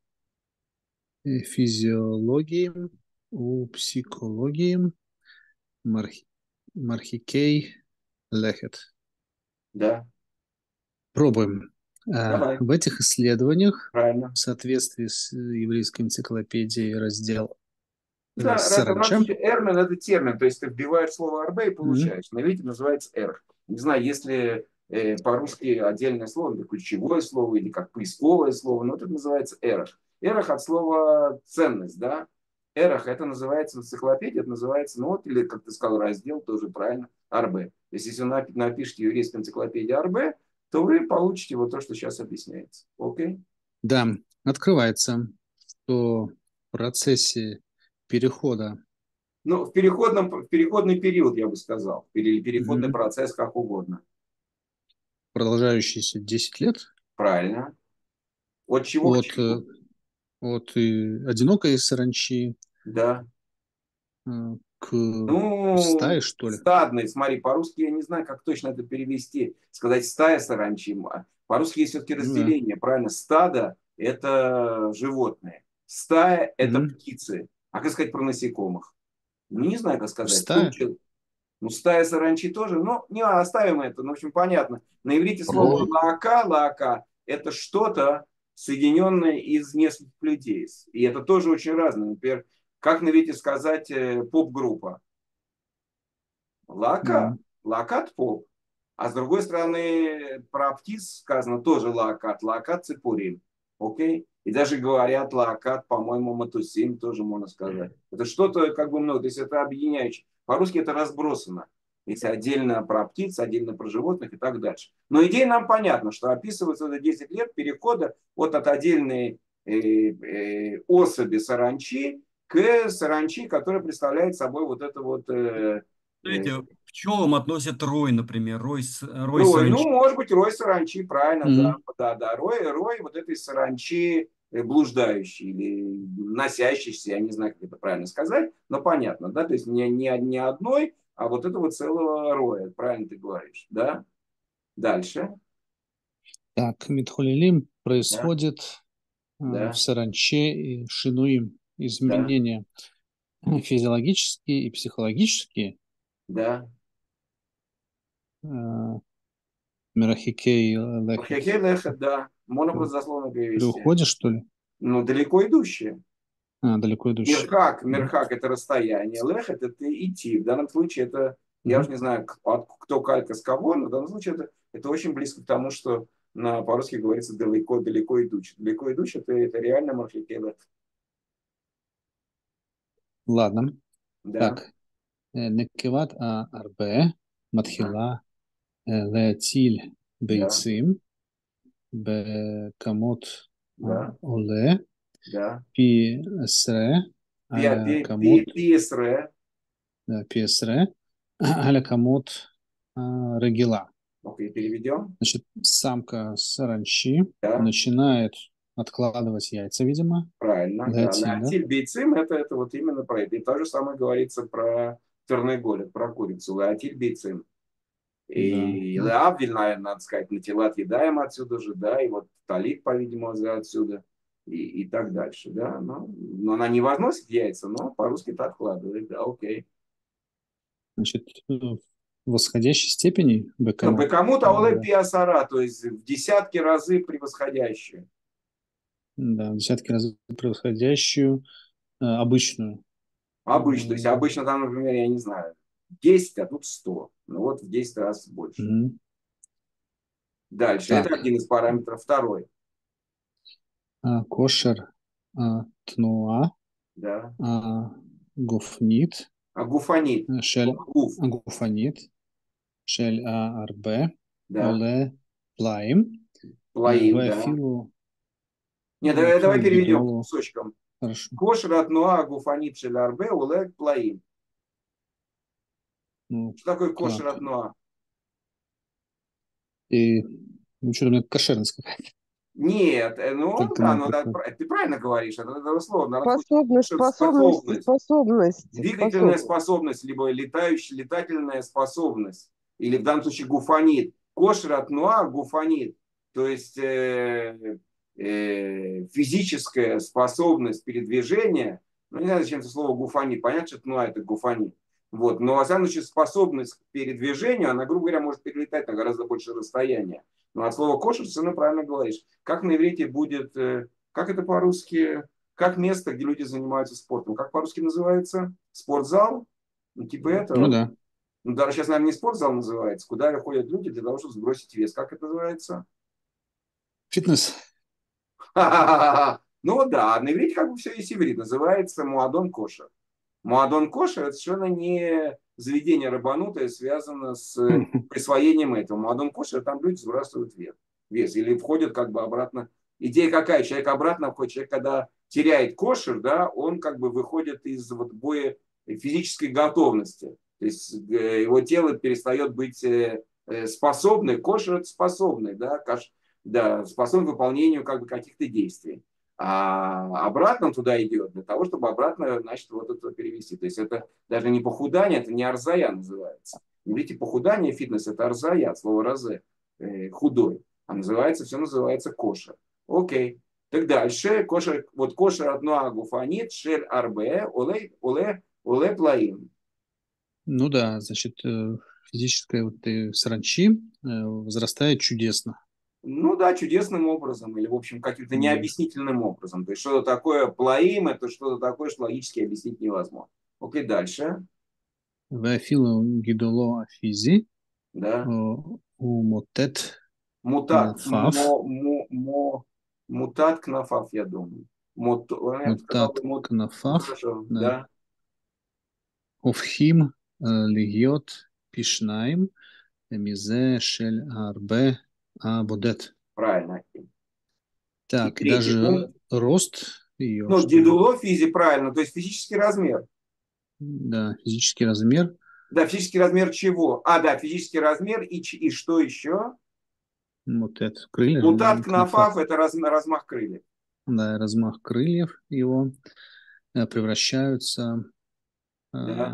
פיזיולוגיים ופסיכולוגיים מרח- מרחיקי לכת. Да, Пробуем. А, давай. В этих исследованиях, Правильно. в соответствии с еврейской энциклопедией, раздел э, Да, это у нас «Саранча», еще эрмен это термин, то есть ты вбиваешь слово арбе и Мгм. получаешь. На иврите называется эр. Не знаю, если э, по-русски отдельное слово, это ключевое слово или как поисковое слово, но это называется эрах. Эрах от слова ценность, да? Эрах это называется в энциклопедии, это называется, ну вот, или как ты сказал, раздел, тоже правильно, арбе. То есть если вы напи- напишите в еврейской энциклопедии арбе, то вы получите вот то, что сейчас объясняется. Окей? да, открывается, что в процессе перехода Ну, в, переходном, в переходный период, я бы сказал, или переходный мгм, процесс, как угодно. продолжающийся десять лет, Правильно. От чего к от, э, чему? от э, одинокой саранчи Да. э, к Ну, стае, что ли? стадный, смотри, по-русски я не знаю, как точно это перевести. Сказать стая саранчи. А по-русски есть все-таки Ну да. разделение, правильно? Стадо – это животные. Стая – это Мгм. птицы. А как сказать про насекомых? Ну, не знаю, как сказать. Кто Стая? учил? Ну, стая саранчи тоже. Ну, не оставим это. Ну, в общем, понятно. На иврите слово Рой. лаака, лаака – это что-то, соединенное из нескольких людей. И это тоже очень разное. Например, как на иврите сказать э, поп-группа? Лаака. Мгм. Лаакат поп. А с другой стороны, про птиц сказано тоже лаакат. Лаакат ципурим. Окей? И даже говорят лаакат, по-моему, матусим тоже можно сказать. Это что-то как бы много. То есть это объединяющее. По-русски это разбросано. Если отдельно про птиц, отдельно про животных и так дальше. Но идея нам понятна, что описывается это десять лет перехода от, от отдельной э, э, особи саранчи к саранчи, которая представляет собой вот это вот э, э, Знаете, к пчелам относят рой, например, рой, с- рой рой. Ну, саранчи. может быть, рой саранчи, правильно, да, Мгм. да, да. Рой, рой вот этой саранчи э, блуждающей или носящейся, я не знаю, как это правильно сказать, но понятно, да, то есть не, не, не одной, а вот этого целого роя, правильно ты говоришь, да. Дальше, Так, Митхулилим да, происходит э, в да, саранче и шинуим. да, Изменения э, физиологические и психологические да. э, Мерахикей Лехет Хехе лехет, да, можно просто дословно при перевести. уходе, что ли? Ну, далеко идущие. А, далеко идущие. Мерхак, Мгм. мерхак это расстояние, лехет это идти. В данном случае это, я Мгм. уже не знаю, к- от- кто калька с кого, но в данном случае это, это очень близко к тому, что на по-русски говорится далеко, далеко идущий. Далеко идущий это, это реально мархикелет. Ладно. Да, Так, э, Некеват а Арбе ага, מתחילה אה, להטיל да, ביצים בכמות да, העולה да. פי עשרה על Пи, пи, הכמות, пи, пиесре. да, פי עשרה על הכמות הרגילה. Окей, переведем. Значит, самка саранчи Да, начинает откладывать яйца, видимо, правильно. Да, леотиль, да? леотиль бейцим это, это вот именно про это. И то же самое говорится про терноголик, про курицу. Леотиль бейцим. Да. И Леавдиль, наверное, надо сказать, Натилат Едаем отсюда же, да, и вот Талит, по-видимому, отсюда. и, и так дальше, да. Но, но она не возносит яйца, но по-русски так вкладывает, да, окей. Значит, э, в восходящей степени Ну, бекамот. бекамут э, ауле пиасара, то есть в десятки разы превосходящую. Да, в десятки раз превосходящую э, обычную. Обычно, то есть М, обычно там, например, я не знаю, десять, а тут сто. Ну вот в десять раз больше. мгм. Дальше. Это Так, один из параметров. Второй. а, кошер а, тнуа Да. а, гуфнит А гуфанит. э, шель Гуф. а, гуфанит шель а арбе Да. оле плаим э, Плаим, да. вафилу Не, давай, давай вафилу переведем по гидолу. кусочкам. Хорошо. Кошер от нуа гуфанит шелярбе улег плаим. Ну, Что такое кошер как? от нуа? И ну, что-то у меня кошерность какая-то. Нет, э, ну Только да, на ну да, приходит. пра- ты правильно говоришь, это, это условно. Надо сказать, Способность, кошер способность, способность. способность, Двигательная способность. способность, либо летающая, летательная способность, или в данном случае гуфанит. Кошер от нуа гуфанит, то есть э, э, физическая способность передвижения, ну не знаю, зачем это слово гуфанит, понятно, что нуа это гуфанит. Вот. Но, во всяком случае, способность к передвижению, она, грубо говоря, может перелетать на гораздо большее расстояние. Но от слова кошер, совершенно правильно говоришь. Как на иврите будет, э, как это по-русски, как место, где люди занимаются спортом. Как по-русски называется? Спортзал? Ну, типа Ну этого. да. Ну, даже сейчас, наверное, не спортзал называется, куда ходят люди для того, чтобы сбросить вес. Как это называется? Фитнес. Ну да, на иврите как бы все есть иврит. Называется муадон кошер. Муадон кошер это совершенно не заведение рабанутое, связано с присвоением этого. Муадон кошер, там люди сбрасывают вес. вес или входят как бы обратно. Идея какая? Человек обратно входит. Человек, когда теряет кошер, да, он как бы выходит из вот боя физической готовности. То есть э, его тело перестает быть э, э, способным. Кошер это способный, да, каш, да, способен к выполнению как бы каких-то действий. А обратно он туда идет для того, чтобы обратно, значит, вот это перевести. То есть это даже не похудание, это не арзая называется. Видите, похудание, фитнес это арзая, слово разе, э, худой. А называется, все называется кошер. Окей. Так дальше, кошер, вот кошер одно гуфанит, шель арбе, оле, оле, оле плаим. Ну да, значит, э, физическая вот э, саранчи э, возрастает чудесно. Ну да, чудесным образом, или, в общем, каким-то Да. необъяснительным образом. То есть что-то такое плаим, это что-то такое, что логически объяснить невозможно. Окей, дальше. Вафилу гидоло афизи Да. умотет Мутат, кнафав мо, мо, мо, мутат кнафав, я думаю. Мут, я бы сказал, мутат мут, ну кнафав, хорошо, да. да. הופכים אה, להיות פי שניים מזה של הרבה הבודד. Правильно. И Так, и третий даже пункт. рост ее, Ну, что дедуло физи, правильно, то есть физический размер. да, физический размер, Да, физический размер чего? А, да, физический размер и, ч- и что еще? вот это, крылья, Мутат кнафа, кнафав – это раз- размах крыльев. да, размах крыльев его э, превращаются э, Да.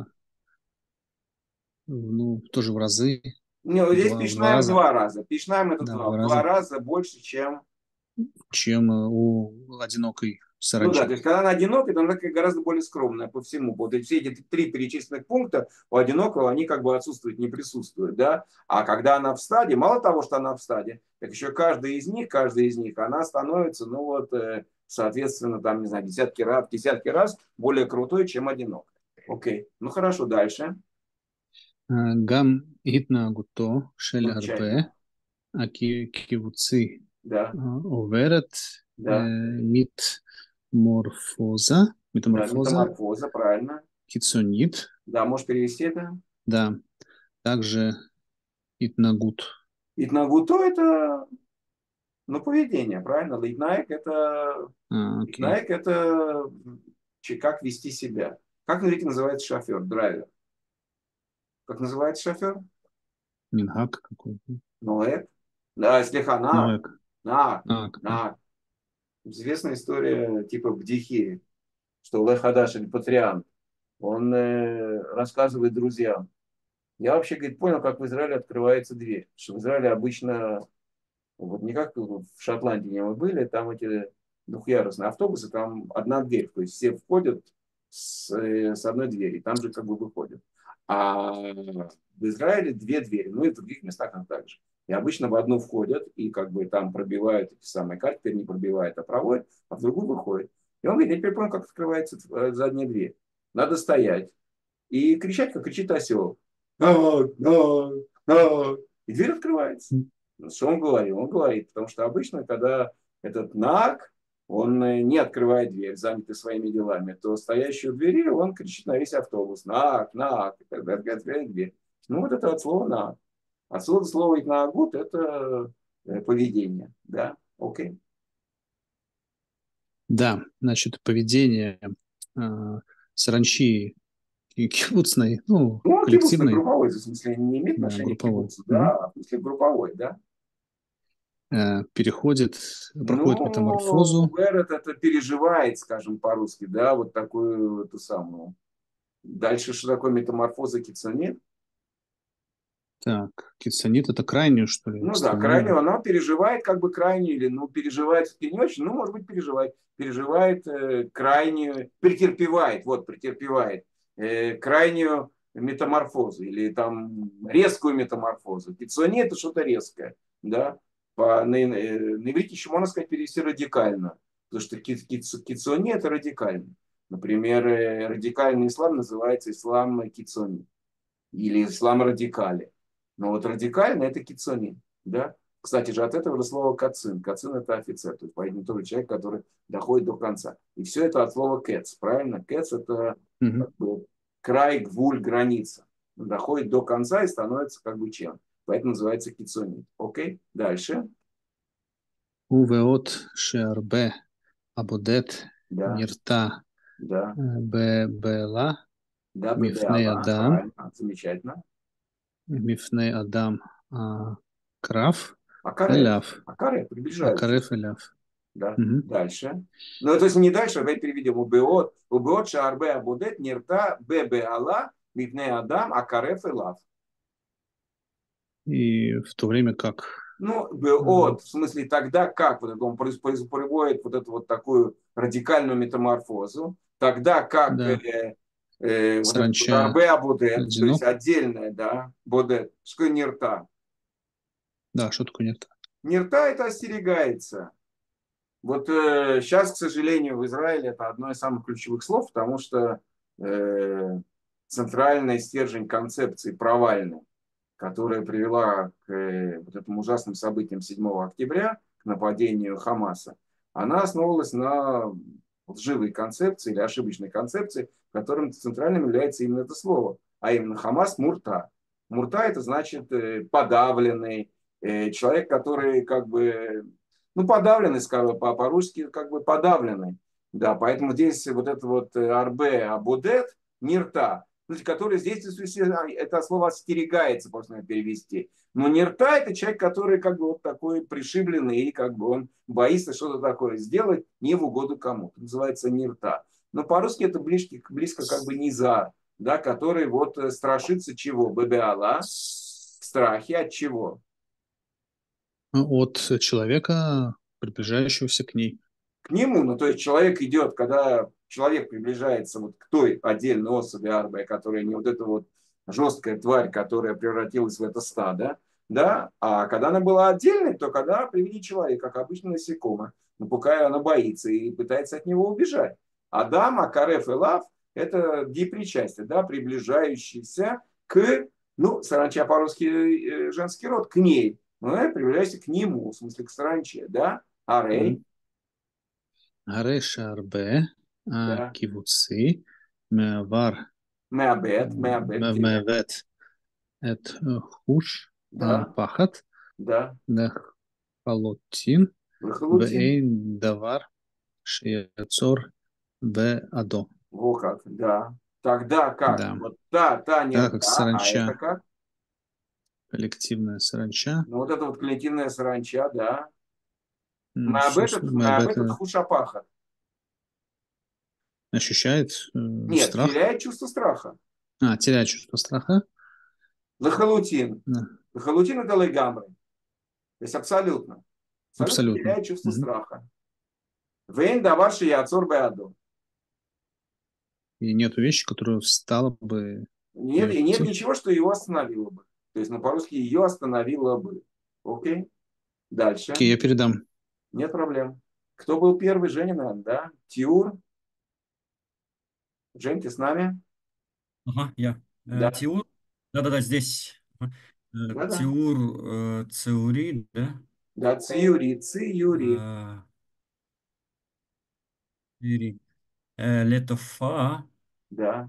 в, ну, тоже в разы, Ну, здесь два, в два пишнаем раза, два раза. Пишнаем это да, в два. В два два раза, раза больше, чем чем э, у одинокой ну да, саранчи. то есть когда она одинокая, то она такая гораздо более скромная по всему. Вот эти- все эти три перечисленных пункта у одинокого, они как бы отсутствуют, не присутствуют, да. А когда она в стаде, мало того, что она в стаде, так еще каждая из них, каждая из них, она становится, ну вот, э, соответственно, там, не знаю, десятки раз, десятки раз более крутой, чем одинокая. Окей, ну хорошо, дальше. Э, Гам התנהגותו של הרבה Замечательно. הקיבוצי Да, עוברת да, метаморфоза, да, метаморфоза метаморфоза, правильно. קיצונית, Да, можешь перевести это? да, также התנהגות. Итнагуто – это, ну, поведение, правильно? Литнаек – это А, окей. Знаек – это че- как вести себя. Как на иврите называется шофер, драйвер? Как называется шофер? Мингак какой-то. Ноэк. Да, слегка на, Ноэк. на, А, какой. на. Известная история типа Бдихи, что Лехадаш или Патриан, он э, рассказывает друзьям. Я вообще, говорит, понял, как в Израиле открывается дверь. Потому что в Израиле обычно, вот не как в Шотландии, где мы были, там эти двухъярусные автобусы, там одна дверь, то есть все входят с, э, с одной двери, там же как бы выходят. А в Израиле две двери, ну и в других местах там так же. И обычно в одну входят и как бы там пробивают эти самые карты, теперь не пробивают, а проводят, а в другую выходят. И он говорит, я теперь понял, как открывается задняя дверь. Надо стоять и кричать, как кричит осел. No, no, no. И дверь открывается. Что он говорит? Он говорит, потому что обычно, когда этот наг, он не открывает дверь, занятый своими делами, то стоящий у двери, он кричит на весь автобус. Наг, наг. И тогда открывает дверь. Ну, вот это от слова наг. Отсюда слово «наагут» – это поведение. Да? Окей. Да, значит, поведение э, саранчи кибуцной, ну, Ну, кибуцный, коллективной, групповой, в смысле, не имеет да, отношения к групповой, кибуцу, да, а в смысле групповой, да. э, переходит, проходит Ну, метаморфозу. Берет это переживает, скажем по-русски, да, вот такую, эту самую. Дальше, что такое метаморфоза кицунит? Так, китсонит – это крайнюю, что ли? Ну да, страну? крайнюю, она переживает как бы крайнюю, или, ну, переживает все-таки не очень, ну, может быть, переживает. Переживает э, крайнюю, претерпевает, вот, претерпевает э, крайнюю метаморфозу, или там резкую метаморфозу. Кицуни – это что-то резкое, да. По, на, на иврите еще можно сказать перевести радикально, потому что кицуни – это радикально. Например, э, радикальный ислам называется ислам кицуни, или ислам радикали. Но вот радикально – это кицуни. Да? Кстати же, от этого же слова кацин. Кацин – это офицер, то есть поэтому тоже человек, который доходит до конца. И все это от слова кэц, правильно? Кэц – это Мгм. как бы край, гвуль, граница. Он доходит до конца и становится как бы чем. Поэтому называется кицуни. Окей? Дальше. Увеот шеарбе абодет Да, нирта да, бебела да, мифней бебеала. адам Правильно, замечательно. мифней адам а, крав Акаре. эляв Акаре, приближается. акареф эляв. Да. Мгм. Дальше. Ну, то есть не дальше, давай переведем. Убеот, убеот шаарбе абудет нирта бебе ала мипне адам акареф и лав. И в то время как Ну, м, беот, в смысле тогда как вот это он произ- произ- проводит вот эту вот такую радикальную метаморфозу, тогда как да, э, э, вот это вот саранча арбе абудет, то есть одинок, отдельная, да, бодет, что такое нирта? да, что такое нет? Нирта это остерегается. Вот э, сейчас, к сожалению, в Израиле это одно из самых ключевых слов, потому что э, центральный стержень концепции провальный, которая привела к э, вот этим ужасным событиям седьмого октября, к нападению Хамаса, она основывалась на лживой концепции или ошибочной концепции, в котором центральным является именно это слово, а именно Хамас Мурта. Мурта это значит э, подавленный, э, человек, который как бы ну, подавленный, скажем, по-русски, как бы подавленный. Да, поэтому здесь вот это вот арбе абудет, нирта, который здесь, это слово остерегается, просто перевести. Но нирта это человек, который как бы вот такой пришибленный, и как бы он боится что-то такое сделать не в угоду кому. Это называется нирта. Но по-русски это близко, близко как бы низар, да, который вот страшится чего? Бебеала, в страхе от чего? От человека, приближающегося к ней. К нему, ну то есть человек идет, когда человек приближается вот к той отдельной особи арбе, которая не вот эта вот жесткая тварь, которая превратилась в это стадо, да, а когда она была отдельной, то когда при виде человека, как обычно насекомое, но пока она боится и пытается от него убежать. Адам, Акареф и Лав – это депричастие, да, приближающийся к, ну, саранча по-русски женский род, к ней, ну, да, приближайся к нему, в смысле к саранче, да, арей, הרי שהרבה да. הקיבוצי מעבר Меабет, меабет, где? מעוות את חוש Да, הפחד да. לחלוטין Выхолутин. ואין דבר שיעצור בעדו. Во как, да. Тогда как? Да. Вот та, та не Так как та, а саранча. это как? Коллективная саранча. Ну вот это вот коллективная саранча, да. м, Меабет, слушай, это- мы об меабет это этом хушапаха. ощущает э, Нет, страх. теряет чувство страха. А, теряет чувство страха. Лахалутин. Да. Лахалутин это легамры. То есть абсолютно. Абсолютно Абсолютно. теряет чувство Мгм. страха. Вейн давар шияцор беадо. И нету вещи, которая встала бы Нет, и нет против. ничего, что его остановило бы. То есть, ну, по-русски ее остановило бы. Окей? Дальше. Окей, я передам. Нет проблем. Кто был первый? Женя, наверное, да? Тиур. Жень, ты с нами? Ага, я. Э, Да. Тиур. Да-да-да, здесь. Ага. Э, Да-да. Тиур, э, Цеури, да? Да, Циюри, Циюри. Э, Циури. Э, Летофа. Да,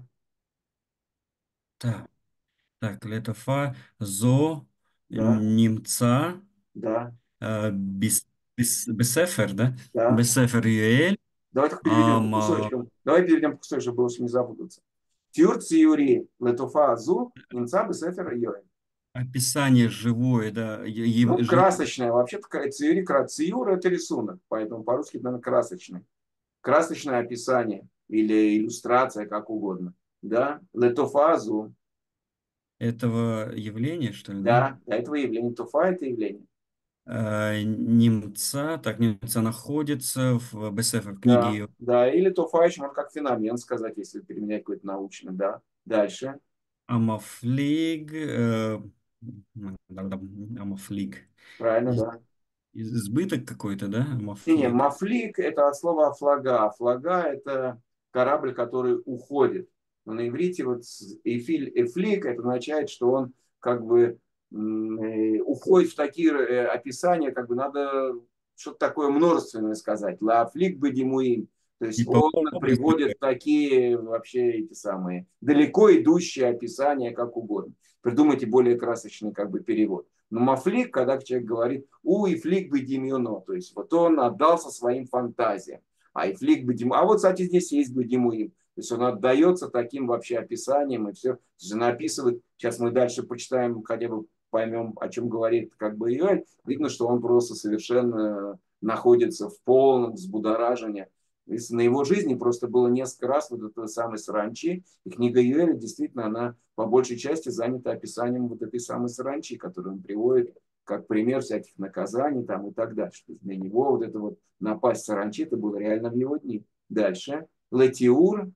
Так, так, Летофа. Зо. да, Немца. да, Э, Бис, Бис- Бесефер, да? да. Бесефер Юэль. Давай так переведем по Ама, кусочкам. Давай переведем по кусочкам, чтобы лучше не запутаться. Тиур, Циюри, Летуфа, Азу, Немца, Бесефер, Йоэль. описание живое, да. е- е- Ну, жи- красочная. Вообще-то ка- циюри, кра- циюр– это рисунок, поэтому по-русски, наверное, красочный. Красочное описание или иллюстрация, как угодно. Да, летофазу, этого явления, что ли, да? да, этого явления. Туфа– это явление. Э, Немца, так, немца находится в Бесефер, в книге Да, ее. да, или туфа еще можно как феномен сказать, если применять какой-то научный, да. Дальше. Амафлиг, э, да-да, Амафлиг. Правильно, Из- да. Избыток какой-то, да? Не, не, Амафлиг. мафлик– это от слова флага. Флага– это корабль, который уходит. Но на иврите вот эфиль, эфлик, это означает, что он как бы м, э, уходит в такие э, описания, как бы надо что-то такое множественное сказать. Лафлик бадимуим. То есть Типа он образы. приводит такие вообще эти самые далеко идущие описания, как угодно. Придумайте более красочный как бы перевод. Но мафлик, когда человек говорит, у, и флик бы демиуно, то есть вот он отдался своим фантазиям. А и флик бы дему, а вот, кстати, здесь есть бы демуим. То есть он отдается таким вообще описаниям и все. То есть он описывает, сейчас мы дальше почитаем, хотя бы поймем, о чем говорит как бы Иоэль, видно, что он просто совершенно находится в полном взбудоражении. Если на его жизни просто было несколько раз вот это самой саранчи, и книга Юэля действительно, она по большей части занята описанием вот этой самой саранчи, которую он приводит как пример всяких наказаний там и так дальше. То есть для него вот это вот напасть саранчи, это было реально в его дни. Дальше. Латиур,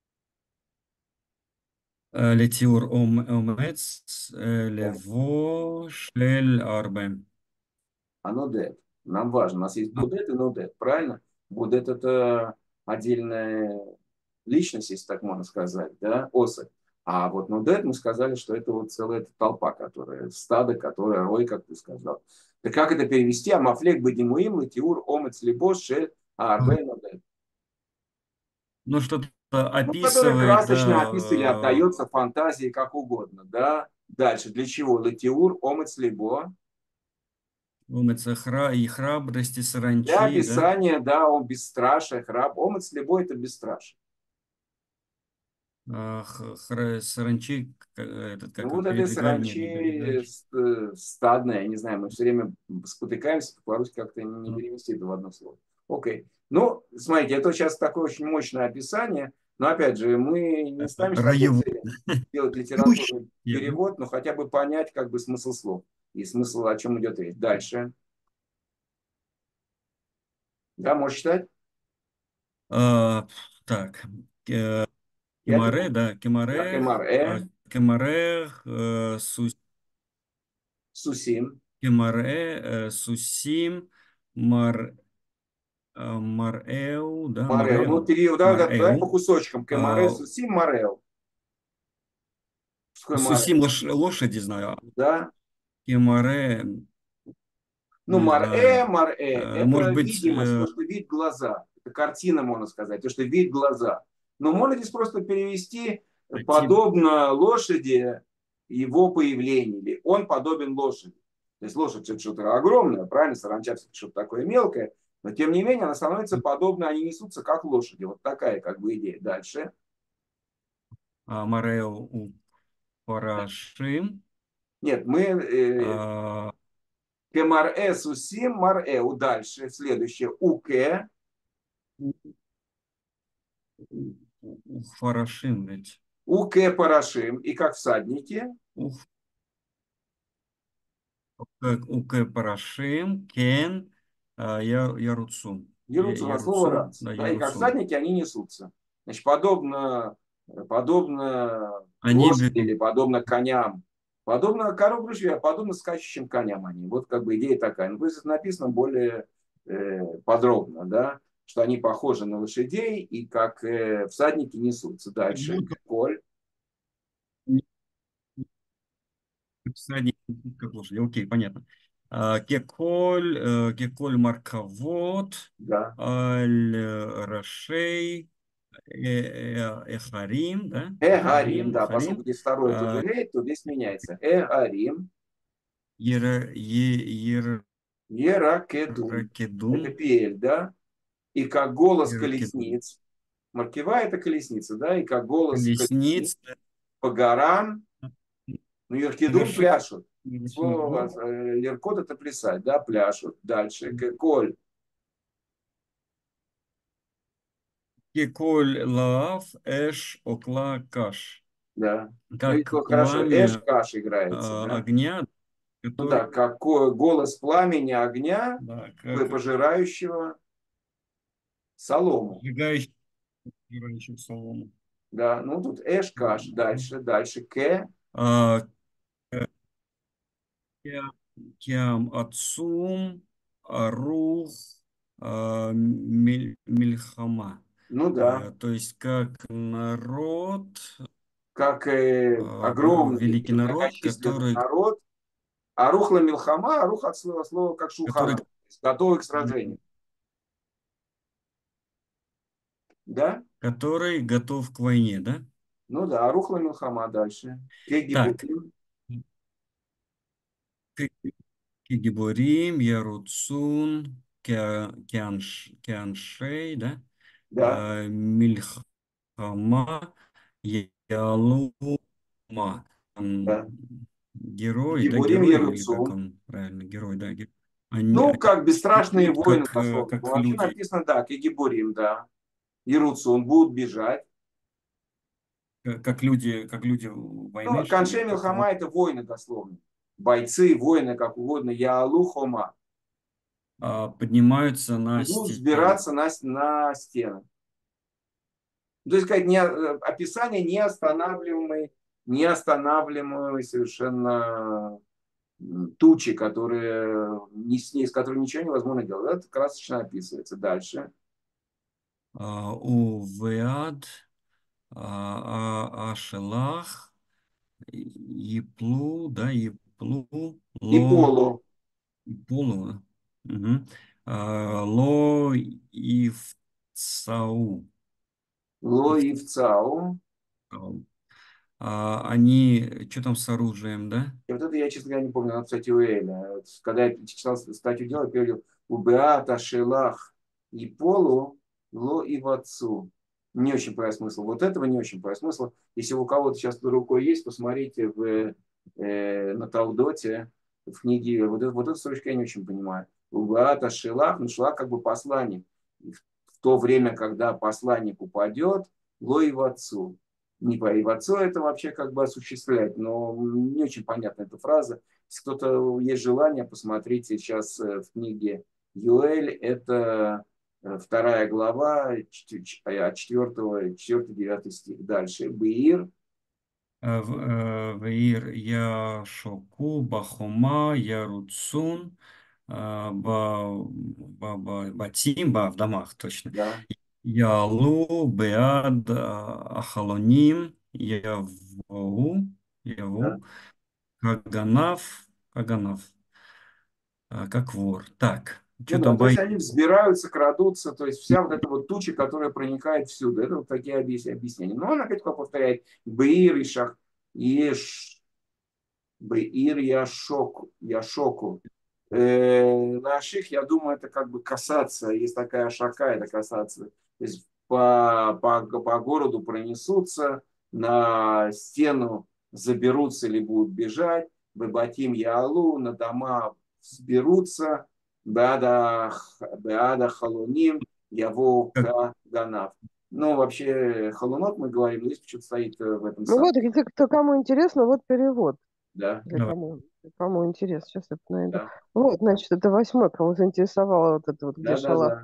Э, Летиур ом- омец, э, лево, шель, арбе. анодет. Нам важно, у нас есть А, будет и нодет, правильно? Будет это отдельная личность, если так можно сказать, да, особь. А вот нодет мы сказали, что это вот целая эта толпа, которая, стадо, которая, рой, как ты сказал. Так как это перевести? Амафлек бадимуим, латиур, омец, либо, шель, а, арбе, нодет. Ну, что-то Ну, которая описывает, красочно описывает или да, отдается фантазии как угодно, да. Дальше, для чего? Латиур, омец, либо. омец и хра- и храбрости Для саранчи, да? описания, да, он бесстрашие, храб. Омец, либо это бесстрашие. А, х- хра- Саранчи, к- этот, Ну, как вот этой передвигание, не саранчи передвигающий. ст- э, стадная, я не знаю, мы все время спотыкаемся, по-русски как-то не Ну, перевести это в одно слово. Окей. Ну, смотрите, это сейчас такое очень мощное описание, но опять же, мы не ставим себе такой Роевой. цели делать Ющий. литературный перевод, но хотя бы понять как бы смысл слов и смысл, о чем идет речь. Дальше. Да, можешь читать? А, так, э, Я Кемаре, тебе... да, Да, Кемарех, Кемар э, Э, Кемарех, э, Су- Сусим, Кемаре, э, Сусим, Мар, э, Мареу, да, Марео. Ну, Мареу, пере- да, да, давай по Мареу. кусочкам. Кемаре, А, Сусим, Марео. Что такое Сусим Марео? лош- лошади знаю, а Да, Кемаре, ну, не марэ, знаю. марэ– Э, это Может быть, видимость, э, то, что вид глаза. Это картина, можно сказать, то, что вид глаза. Но можно здесь просто перевести тип- подобно лошади его появлению, или он подобен лошади. То есть лошадь это что-то огромное, правильно, саранча что-то такое мелкое, но тем не менее она становится подобна, они несутся как лошади. Вот такая как бы идея. Дальше. а, Мареу у Парашим. Нет, мы э, а, кемарэ сусим марэ. Дальше. Следующее. Уке. Ух, Парашим ведь. Уке парашим. И как всадники. Ух, как у К Парашим, Кен, а, Я- Яруцу. Дерутся на слово Еруцун, «рац». да, Да, и как Еруцун. всадники они несутся. Значит, подобно, подобно Они лошади или бегут. подобно коням, подобно корову ружья, подобно скачущим коням они. Вот как бы идея такая. Ну, то есть это написано более э, подробно, да, что они похожи на лошадей и как э, всадники несутся. Дальше. Ну, Коль. всадник, как лошади. Окей, понятно. А, Кеколь, э, Кеколь Марковод, Да. Аль э, Рашей, э, э, Эхарим, да? Эгарим, Эхарим, да, поскольку Эхарим. здесь второе А, тяжелеет, то здесь меняется. Эгарим, Ера- Е- Еракедун. Это Еракедун, пель, да? И как голос Еракедун. колесниц. Маркива – это колесница, да? И как голос колесниц Колесниц, по горам. Ну, Еркедун вершина пляшут. Слово гор. э, Еркот – это плясать, да? Пляшут. Дальше. Коль, Кеколь Лаав, Эш, Окла, Каш. да. Ну, и Как то хорошо. Эш пламя Каш э, играется, да? огня, Ну да, который, какой голос пламени огня, да, как пожирающего солому. сжигающий, сжигающий солому. Да, ну тут Эш Каш. Дальше, дальше. Ке, А, Кя- Кям Ацум, Арух, а, Миль- Мильхама. ну да. А, То есть как народ, Как э, а, г- огромный великий и народ, многочисленный который, народ. Арухла Милхама, Арух от слова, слова как который, Шулхана, то есть готовый к сражению. Да? который готов к войне, да? Ну да, Арухла Милхама дальше. Так, Кегибурим, Кигибурим, Яруцун, Кя- Кианш- Кианшей, да? да, А, Мильхама, Ялума. да. М, Герой, да, Гибурим герой, или как Еруцу. он правильно, герой, да. ге- Они, Ну, они как бесстрашные идут воины, как, э, дословно. как Вообще люди, написано, да, Кегибурим, да. Еруцун будут бежать. э, как люди, как люди Ну, войны, что ли, Каншей как вот Милхама это воины, дословно. Бойцы, воины, как угодно. Яалу Хома. а, поднимаются на Будут стену. взбираться на, с- на стены. То есть, сказать, не, э, описание неостанавливаемой, неостанавливаемой совершенно м, тучи, которые, не с ней, с которой ничего невозможно делать. Это красочно описывается. Дальше. А, У Веад, а, а- Ашелах, Еплу, да, Еплу, И Ло, полу. Полу, мгм. А, Ло Ивцау, Лоивцау. Ивцау. А, они, что там с оружием, да? И вот это я, честно говоря, не помню, надо, кстати, у Эля. Вот когда я читал статью дела, я говорил, у Беата, Шелах и Полу, Ло и Вацу. Не очень понимаю смысл. Вот этого не очень понимаю смысл. Если у кого-то сейчас под рукой есть, посмотрите в, э, на Талдоте, в книге. Вот, это, вот эту строчку я не очень понимаю. У Беата, Шелах, ну Шелах как бы посланник. И в, в то время, когда посланник упадет, Ло и Вацу. Не по и в отцу это вообще как бы осуществлять, но не очень понятна эта фраза. Если кто-то есть желание, посмотрите сейчас э, в книге Юэль, это э, вторая глава, чет- ч- а, от четвёртого, четвёртый девятый стих. Дальше. Беир, А, в- э, Веир Яшоку, Бахома, Яруцун, а, Ба, ба, ба- Батим, ба, в домах, точно. да, Ялу, Беад, а, Ахалоним, Яву, да. Яву, Каганав, Каганав, а, как вор. Так, Ну что да, там то есть бои? они взбираются, крадутся, то есть вся вот эта вот туча, которая проникает всюду. Это вот такие объяс- объяснения. Но он опять повторяет Беир и Шах, и Беир Яшоку. Яшоку. Э, на Аших, я думаю, это как бы касаться, есть такая шака, это касаться. То есть по, по, по городу пронесутся, на стену заберутся или будут бежать, Бебатим Яалу, на дома сберутся, Беада, Беада Халуним, Яво Как, Ганав. Ну, вообще, халунот мы говорим, здесь почему-то стоит э, в этом Ну самом, вот, если кто кому интересно, вот перевод. да, Для давай. кому, кому интересно, сейчас я найду. да, Вот, значит, это восьмой, кого заинтересовало вот это вот, где да, да, шалах. да.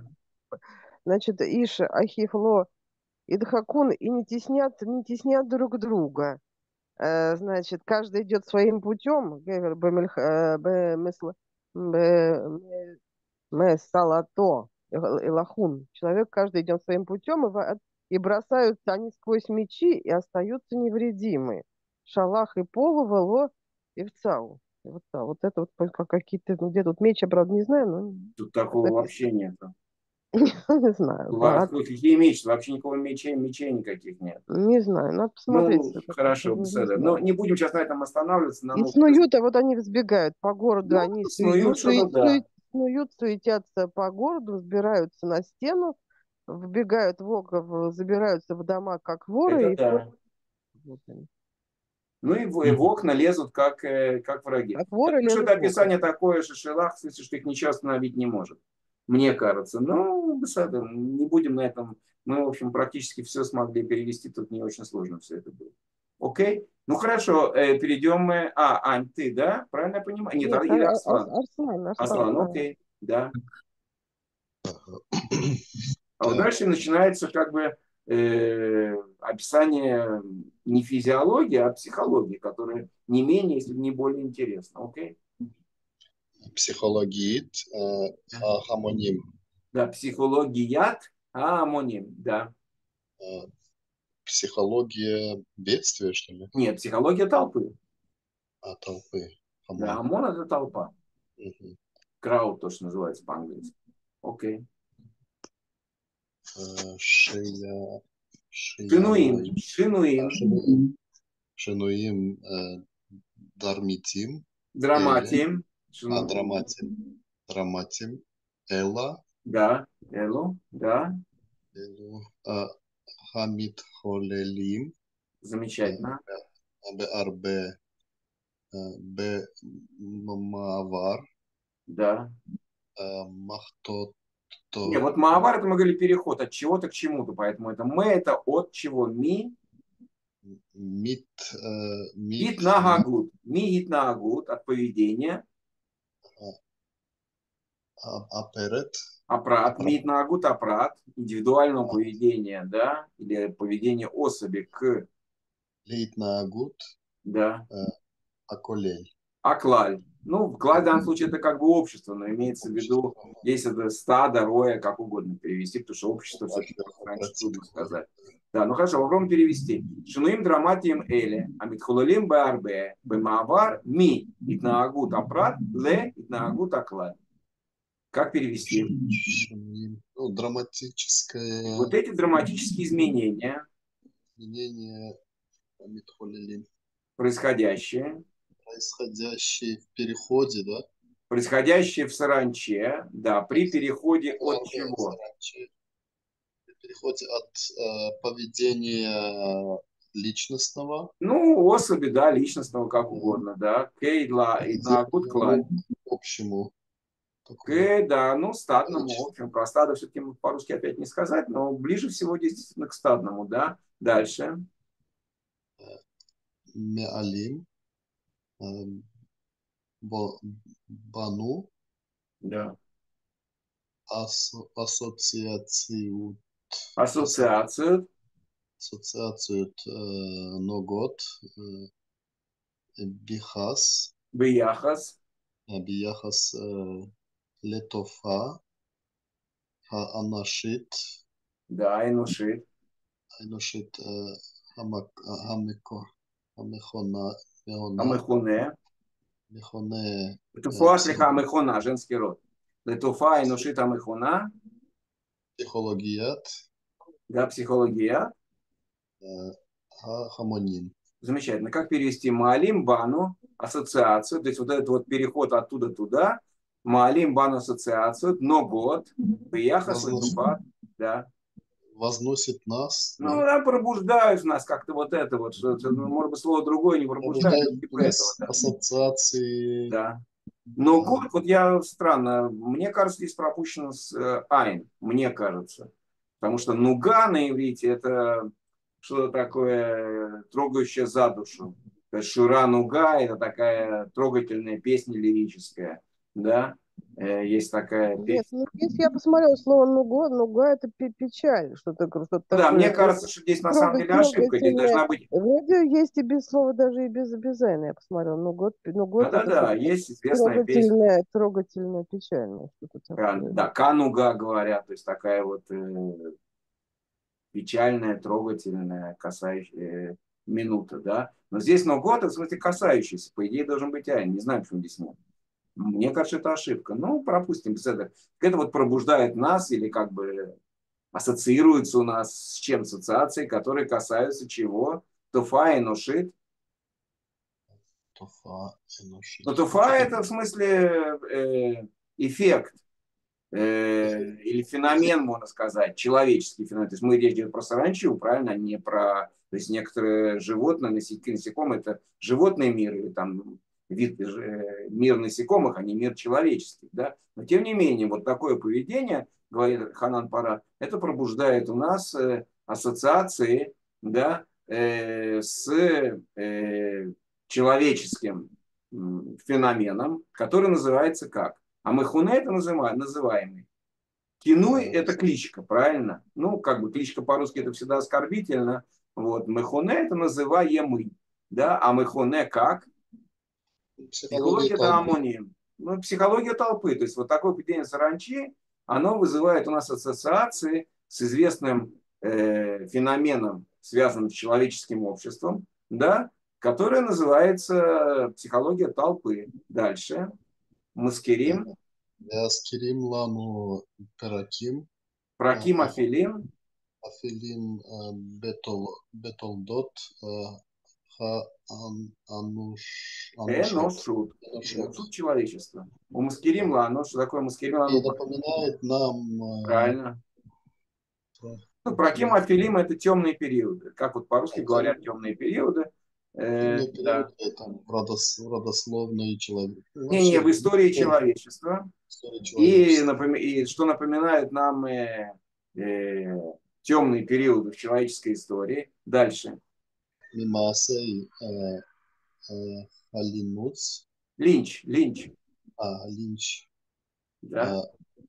Значит, Иш, Ахифло, Идхакун, и не теснят, не теснят друг друга. Э, Значит, каждый идет своим путем. Гевер бемельх- э, бемысл- бе- месалато, Илахун. Человек, каждый идет своим путем, и, во- и бросаются они сквозь мечи и остаются невредимы. Шалах и полу, вело и в цау. И вот, да, вот это вот как какие-то, ну, где тут меч, я, правда, не знаю, но Тут так такого написано. вообще нет. Не знаю, Ва- ба- Какие мечи? Вообще никакого мечей, мечей никаких нет. не знаю, надо посмотреть. Ну, всё-таки, хорошо, не беседа. Но знаю. не будем сейчас на этом останавливаться. На И новых снуют, а вот они взбегают по городу, Ну, они су- ну, снуют что-то, сует- да. сует- снуют, суетятся по городу, взбираются на стену, вбегают в окна, забираются в дома, как воры, Это и да. вот, вот они. Ну и в, и в окна лезут, как, э, как враги. Как Я воры думаю, что лезут это в окна. описание такое, что шелах, в смысле, что их ничего остановить не может. Мне кажется. Но беседа, не будем на этом. Мы, в общем, практически все смогли перевести. Тут не очень сложно все это было. Окей? Ну хорошо, э, перейдем мы. А, Ань, ты, да? Правильно я понимаю? Нет, Нет, а- а- или а- Ар- Арслан? Арслан, Арслан, Арслан, да. окей, да. Ага. А вот Так, дальше начинается как бы э, описание не физиологии, а психологии, которая не менее, если не более интересна. Окей? психологиит, э, ха- хамоним, Да, психологият, а амоним, да. э, психология бедствия, что ли? Нет, психология толпы. А, толпы. Да, Хамон. ОМОН это толпа. Мгм. Крауд, то, что называется по-английски. Окей. Э, Шия, Шинуим. Шиямай, а, Шинуим. Шинуим, Шинуим, э, Дармитим, Эле, Драматим. а, Шину- Драматим, Драматим, Эла, Да. Элу. Да. Элу, э, Хамид Холелим, э, Замечательно. Беарбе, э, Бе Мавар, Да. э, Махтот, Не, вот Маавар это мы говорили переход от чего-то к чему-то, поэтому это мы это от чего? Ми. Мит, э, Мит, Ит нагагут. Ми ит нагагут от поведения. а- Аперет, Апрат. Ми ит нагагут апрат. Индивидуального а, поведения, да, или поведения особи к, Лейтнаагут, да, э, Аколель. аклаль. Ну, клаль в данном случае это как бы общество, но имеется в виду, здесь это стадо, роя, как угодно перевести, потому что общество все-таки раньше трудно сказать. Да, ну хорошо, попробуем перевести. Шинуим драматием эли, амитхулалим баарбе, бемавар ми, итнаагут апрат, ле итнаагут аклаль. Как перевести? Шумим. Ну, драматическое Вот эти драматические изменения, изменение Митхолелим, происходящие, происходящее в переходе, да? происходящие в саранче, да, при переходе от Арбе, чего? саранче. При переходе от э, поведения личностного Ну, особи, да, личностного, как угодно, да. Кейдла, к итнаагут клаль. общему. К, да, ну, стадному, в Количество. общем, про стадо все-таки по-русски опять не сказать, но ближе всего действительно к стадному, да. Дальше. Меалим, э, бо- бану, Да. ас, ассоциацию, Ассоциацию, ассоциацию э, ногот, э, бихас, бияхас, э, бияхас э, летофа, ха- анашит, да, инушит, анашит э, хамак, хамеко, хамехона, мехона, амехуне. мехоне, Туфуа э, слиха амехуна, женский род. Летуфа, инушит, амехуна, психологият, да, психология. э, ха- хамоним. Замечательно. Как перевести Маалим Бану ассоциацию, то есть вот этот вот переход оттуда туда, Маалим Бану ассоциацию, но год, Бияхас и Возносит, Туфат, да. возносит нас, Ну, да, да, пробуждают в нас как-то вот это вот, что, что, ну, может быть, слово другое не пробуждает, но пробуждает типа у этого, нас да. ассоциации. Да. Но э, год, вот я странно, мне кажется, здесь пропущено с э, Айн, мне кажется. Потому что нуга на иврите это что-то такое трогающее за душу. То есть Шура Нуга это такая трогательная песня лирическая. Да? Э, Есть такая Нет, песня. ну, если я посмотрела слово «нуга», «нуга» — это пе- печаль, что-то, что-то Да, мне такое тро- кажется, что здесь на самом трогать, деле ошибка. Здесь трогательное. должна быть... Вроде есть и без слова, даже и без обязательно, я посмотрела. «Нугот», «нугот» — это Да-да-да, что-то есть известная песня. трогательное, трогательное, печальное, что-то Да, такое. да, кануга говорят, то есть такая вот э, печальная, трогательная, касающая э, минута, да. Но здесь ногот, в смысле касающийся, по идее должен быть айн. Не знаю, почему здесь нет. Мне кажется, это ошибка. Ну, пропустим без этого. Это вот пробуждает нас или как бы ассоциируется у нас с чем? Ассоциации, которые касаются чего? Туфа и нушит. Туфа, эношит. Но Ну, туфа что-то это в смысле э, эффект. э, или феномен, можно сказать, человеческий феномен. То есть мы речь идет про саранчу, правильно, а не про... То есть некоторые животные, насекомые, это животный мир, или там вид, э, мир насекомых, а не мир человеческий. Да? Но тем не менее, вот такое поведение, говорит Ханан Пара, это пробуждает у нас э, ассоциации, да, э, с э, человеческим м, феноменом, который называется как? А Мехуне это называем, называемый. Кинуй э, это кличка, правильно? Ну, как бы кличка по-русски это всегда оскорбительно. Вот. Мехуне это называемый. Да? А Мехуне как? психология Психология это толпы. амоним. Ну, психология толпы. То есть вот такое поведение саранчи, оно вызывает у нас ассоциации с известным э, феноменом, связанным с человеческим обществом, да, которое называется психология толпы. Дальше. Маскирим. Яскирим лану пераким, Праким Афилим. афилим бетол, бетолдот, ха ан- ануш, анушот. Эношут. Анушот. Эношут человечества. У Маскирим Лану, что такое Маскирим И Лану? напоминает нам э, Правильно. про, Ну, Праким про Афилим это темные периоды. Как вот по-русски тем, говорят темные периоды. Э, темный да. период, это родос, родословный человек. Не-не, Вообще, в истории история, человечества. история И, человечества. напом- и что напоминает нам э, э, темные периоды в человеческой истории. Дальше. Мимасей э, э, Алинуц, Линч. Линч. а, Линч, Да. э,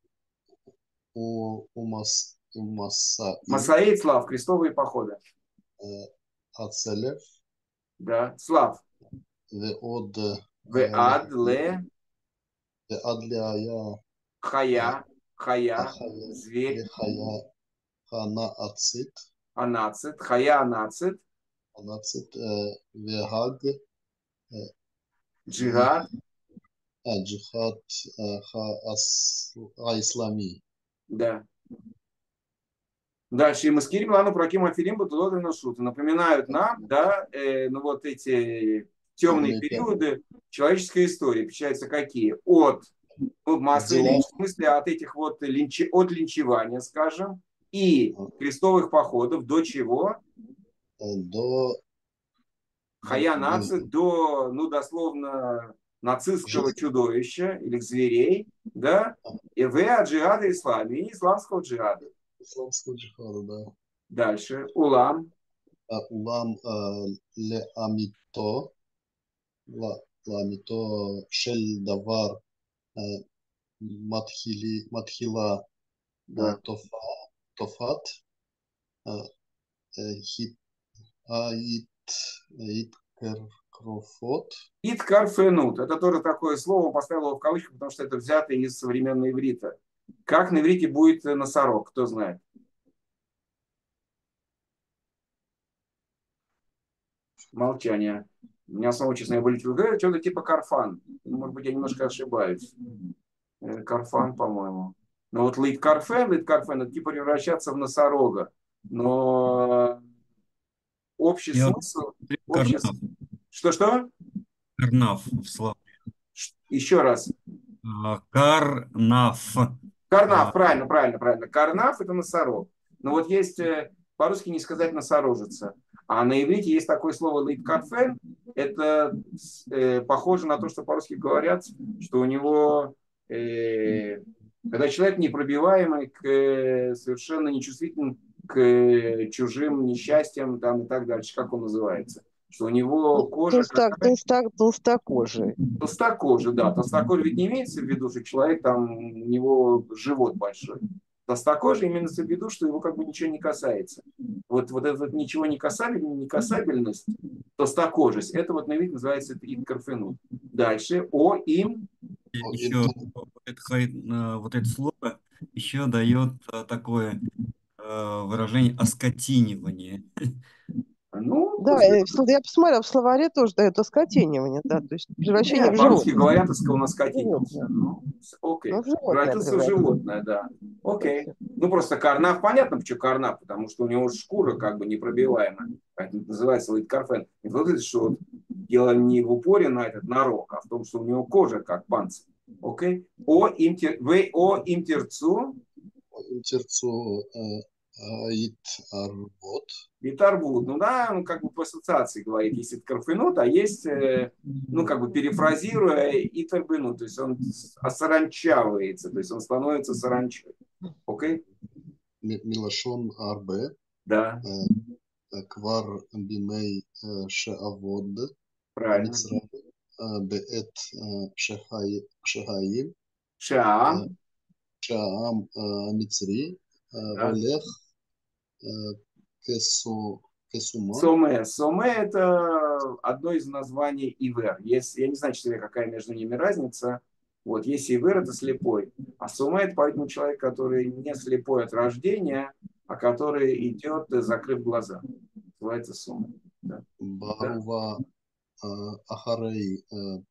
у, Умас, Умасаим, Масаид Слав. Крестовые походы. э, Ацелев, Да. Слав. Веод, В ад ле Адляя, хая. Хая. Ахая, Зверь. Лехая, Хана Ацит, Анацит. Хая анацит. Анацит, э, Вегаг, э, Ви- Джихад. а, Джихад, э, Ха Ас, Аислами. Да. Дальше. И Маскирим Лану Праким Афилим Батулот Шуты напоминают нам, да, э, ну вот эти темные Темные темы. периоды человеческой истории. Отличаются какие? От ну, массовой Дела линч, в смысле от этих вот линчи, от линчевания, скажем, и э, крестовых походов до чего? до, до, Хая до нацит, до, ну, дословно, нацистского жизни чудовища или зверей, да, и в джихада исламе, и исламского джихада. исламского джихада, да. Дальше. Улам. А Улам э, ле амито, ла, ламито шель давар э, матхили, матхила э, Да. тофа, тофат, э, э, хит, аит, ит крофот. Иткарфенут. Это тоже такое слово, он поставил его в кавычках, потому что это взято из современного иврита. Как на иврите будет носорог, кто знает? Молчание. У меня самого, честно, я вылетел. Говорю, что-то типа карфан. Может быть, я немножко ошибаюсь. Э, Карфан, по-моему. Но вот лит карфен, лит карфен, это типа превращаться в носорога. Но общий Я вот смысл, общий... Карнав, Что-что? Карнав в слове. Ш- Еще раз. А, Карнав. Карнав, А, правильно, правильно, правильно. Карнав это носорог. Но вот есть э, по-русски не сказать носорожица. А на иврите есть такое слово лейткарфен. Это э, похоже на то, что по-русски говорят, что у него, э, когда человек непробиваемый, к, э, совершенно нечувствителен к э, чужим несчастьям там, и так дальше. Как он называется? что у него кожа Толстак, какая? толстак, толстокожий. Толстокожий, да. Толстокожий ведь не имеется в виду, что человек там, у него живот большой. Толстокожий имеется в виду, что его как бы ничего не касается. Вот, вот эта вот ничего не касабельность, не касабельность, толстокожесть, это вот на вид называется иткарфенут. Дальше. О им. И О, еще интон- вот это, хай- э, вот это слово еще дает э, такое э, выражение оскотинивание. Ну, Да, пусть э, в сло- я посмотрела, в словаре тоже дает оскотинивание, да, то есть превращение нет, в по-русски животное. говорят, что он оскотинился. Животное. Ну, окей. Ну, в животное Превратился в превратилось. животное, да. Окей. Совсем. Ну, просто карнав, понятно, почему карнав, потому что у него шкура как бы непробиваемая. Как это называется, лайткарфен. И вот это, что вот дело не в упоре на этот, на рог, а в том, что у него кожа как панцирь. Окей. О имтер, вы о имтерцу о интерцу э, аит арбот. и тарбут. Ну да, ну как бы по ассоциации говорит, есть это карфенут, а есть, э, ну как бы перефразируя, и тарбенут. То есть он осаранчавается, то есть он становится саранчой. Окей? Ми- Милашон арбе. Да, э, э, Квар бимей э, шеавод. правильно. Мицраим. э, Беэт э, шехай- шехаим. Шаам, э, Шаам э, Мицри. э, да. Олех э, Кесу Кесума. Соме. Соме это одно из названий Ивер. Есть, я не знаю, честно говоря, какая между ними разница. Вот, если Ивер это слепой, а Соме это, поэтому человек, который не слепой от рождения, а который идет, закрыв глаза. Называется Соме. Да. Да. Барува э, Ахарей э,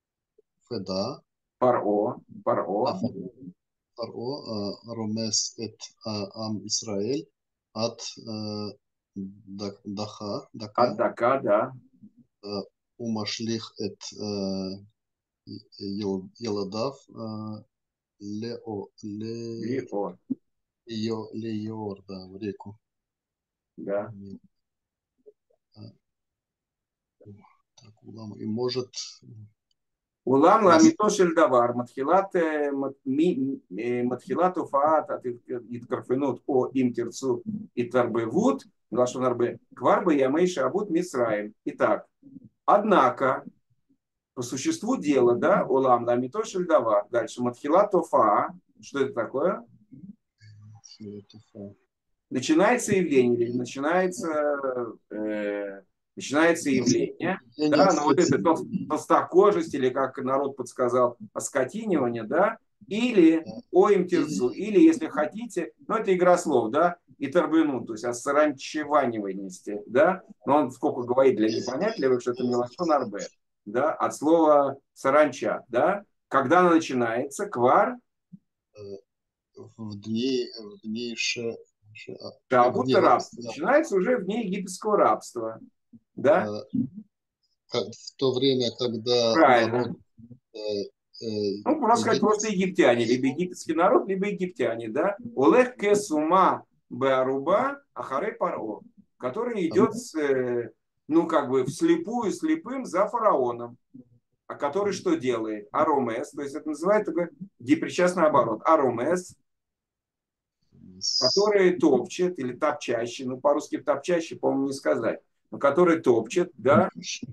Феда. Паро, паро, Паро э, Ромес эт э, Ам Исраэль от э, Да- Даха, Дака, Аддака, да. э, Умашлих эт э, Ел- Еладав э, Лео, Ле, Лио, Йо- Леор, да, в реку. да. Э, Так, улам. И может Улам нас ламито шель давар, матхилат э, мат- ми- э, матхилат уфаат от иткарфенут о им терцу и тарбевут, лашон арбе, кварбе ямейша абут мисраим. Итак, однако, по существу дела, да, улам ламито шель давар, дальше матхилат уфаа, что это такое? Филатофа. Начинается явление, или начинается, э, начинается явление, Я не да, ну вот это отскочил. тол- толстокожесть, или как народ подсказал, оскотинивание, да, или оим терцу, или, если хотите, ну это игра слов, да, и торбину, то есть осаранчеваниваемости, да, но он сколько говорит для непонятливых, что это мелашон арбе, да, от слова саранча, да, когда она начинается, квар, Э, В дни, в дни ше, ше- а, да, в дни будто рабство, рабства, начинается уже в дни египетского рабства, да, э, как- в то время, когда народ правильно. э, э, Ну, можно сказать, просто египетский, египтяне, либо египетский народ, либо египтяне, да. Олег кесума беаруба ахаре паро, который идет, с, э, ну, как бы вслепую, слепым за фараоном. А который что делает? Аромес, то есть это называется такой депричастный оборот. Аромес, с- который топчет, или топчащий, ну, по-русски топчащий, по-моему, не сказать, но который топчет, да.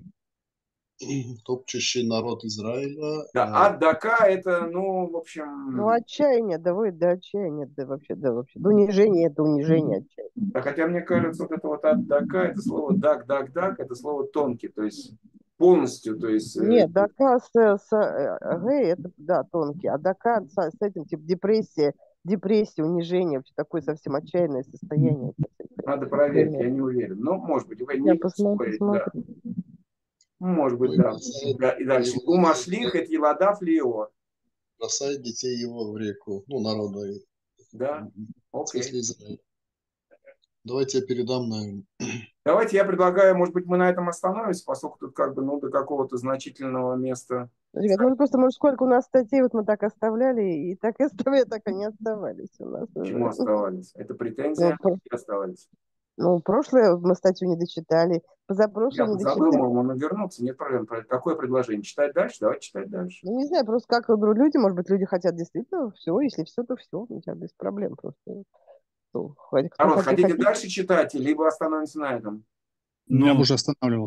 топчущий народ Израиля. Да, э, аддака это, ну, в Ну, общем, отчаяние, доводит до отчаяния, да вообще, да вообще. До унижения это унижение, отчаяние. да, хотя мне кажется, вот это вот аддака, это слово дак, дак, дак, это слово тонкий, то есть полностью, то есть, э, Нет, дака с, с э, гей, это, да, тонкий, а дака с, с этим, типа, депрессия, депрессия, унижение, вообще такое совсем отчаянное состояние. надо проверить, я не уверен. Но, может быть, вы Я не посмотрю, спорить, да. посмотрю. Может ну быть, и да. бросает, Да, и дальше. его, Умашлих, это еладав лио. бросает детей его в реку, ну, народа, и- Да, в окей. смысле Израиля. Давайте я передам, наверное. Давайте я предлагаю, может быть, мы на этом остановимся, поскольку тут как бы, ну, до какого-то значительного места. Ребят, ну просто, может, сколько у нас статей вот мы так оставляли, и так и оставляли, так они оставались у нас Почему уже. оставались? Это Ну, претензия, про- и оставались. ну, прошлое мы статью не дочитали, позапрошлое Я не дочитали. задумал, можно вернуться, нет проблем. Какое предложение? Читать дальше? Давайте читать дальше. Ну, не знаю, просто как выберут люди, может быть, люди хотят действительно все, если все, то все, у тебя без проблем просто. Кто, хватит- кто Народ, хочет, хотите хотите. дальше читать, либо остановимся на этом? Я бы Ну, уже останавливался.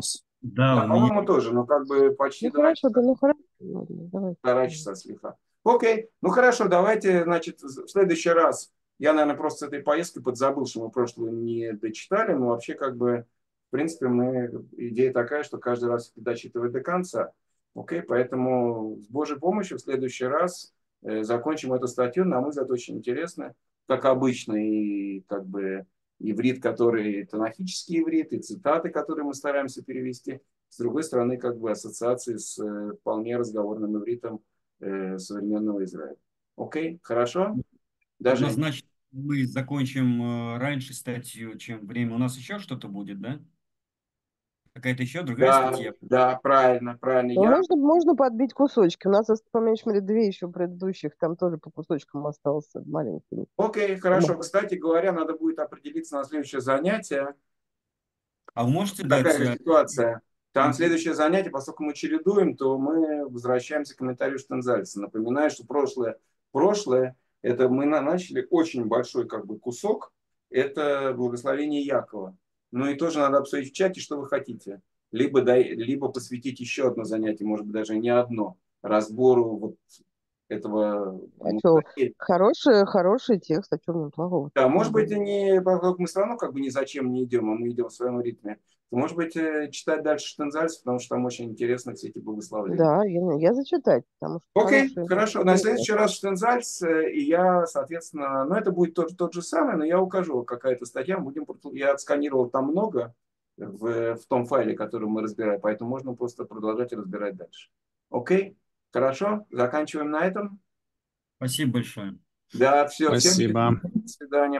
Да, Да, у меня... по-моему, тоже, но как бы почти Ну два хорошо, часа. да, ну хорошо. Ладно, давай. Полтора часа слегка. Окей, ну хорошо, давайте, значит, в следующий раз. Я, наверное, просто с этой поездкой подзабыл, что мы прошлую не дочитали, но вообще, как бы, в принципе, мы, идея такая, что каждый раз дочитывать до конца. Окей, поэтому с Божьей помощью в следующий раз э, закончим эту статью. На мой взгляд, очень интересно, как обычно, и как бы иврит, который танахический иврит, и цитаты, которые мы стараемся перевести. С другой стороны, как бы ассоциации с э, вполне разговорным ивритом э, современного Израиля. Окей, хорошо? Даже Однозначно мы закончим э, раньше статью, чем время. У нас еще что-то будет, да? Какая-то еще другая да, статья? да, правильно, правильно. Ну, Я, можно, можно подбить кусочки. У нас, ост- по меньшей мере, две еще предыдущих, там тоже по кусочкам остался маленький. окей, хорошо. Кстати говоря, надо будет определиться на следующее занятие. А вы можете дать... Такая э, ситуация. Там Мгм. следующее занятие, поскольку мы чередуем, то мы возвращаемся к комментарию Штензальца. Напоминаю, что прошлое, прошлое, это мы на- начали очень большой как бы кусок, это благословение Якова. Ну и тоже надо обсудить в чате, что вы хотите. Либо, дай, либо посвятить еще одно занятие, может быть, даже не одно, разбору вот этого А что, благословения. хороший, хороший текст, о чем плохого? Да, может быть, и не, поскольку мы все равно как бы ни зачем не идем, а мы идем в своем ритме, то, может быть, э, читать дальше Штензальца, потому что там очень интересно все эти благословления. Да, я, я зачитать, потому что Окей, хороший. хорошо. На следующий раз Штензальц, э, и я, соответственно, ну, это будет тот, тот же самый, но я укажу, какая-то статья, будем, просто- я отсканировал там много в, в том файле, который мы разбираем, поэтому можно просто продолжать разбирать дальше. Окей, хорошо, заканчиваем на этом. Спасибо большое. Да, все, всем Спасибо. до свидания.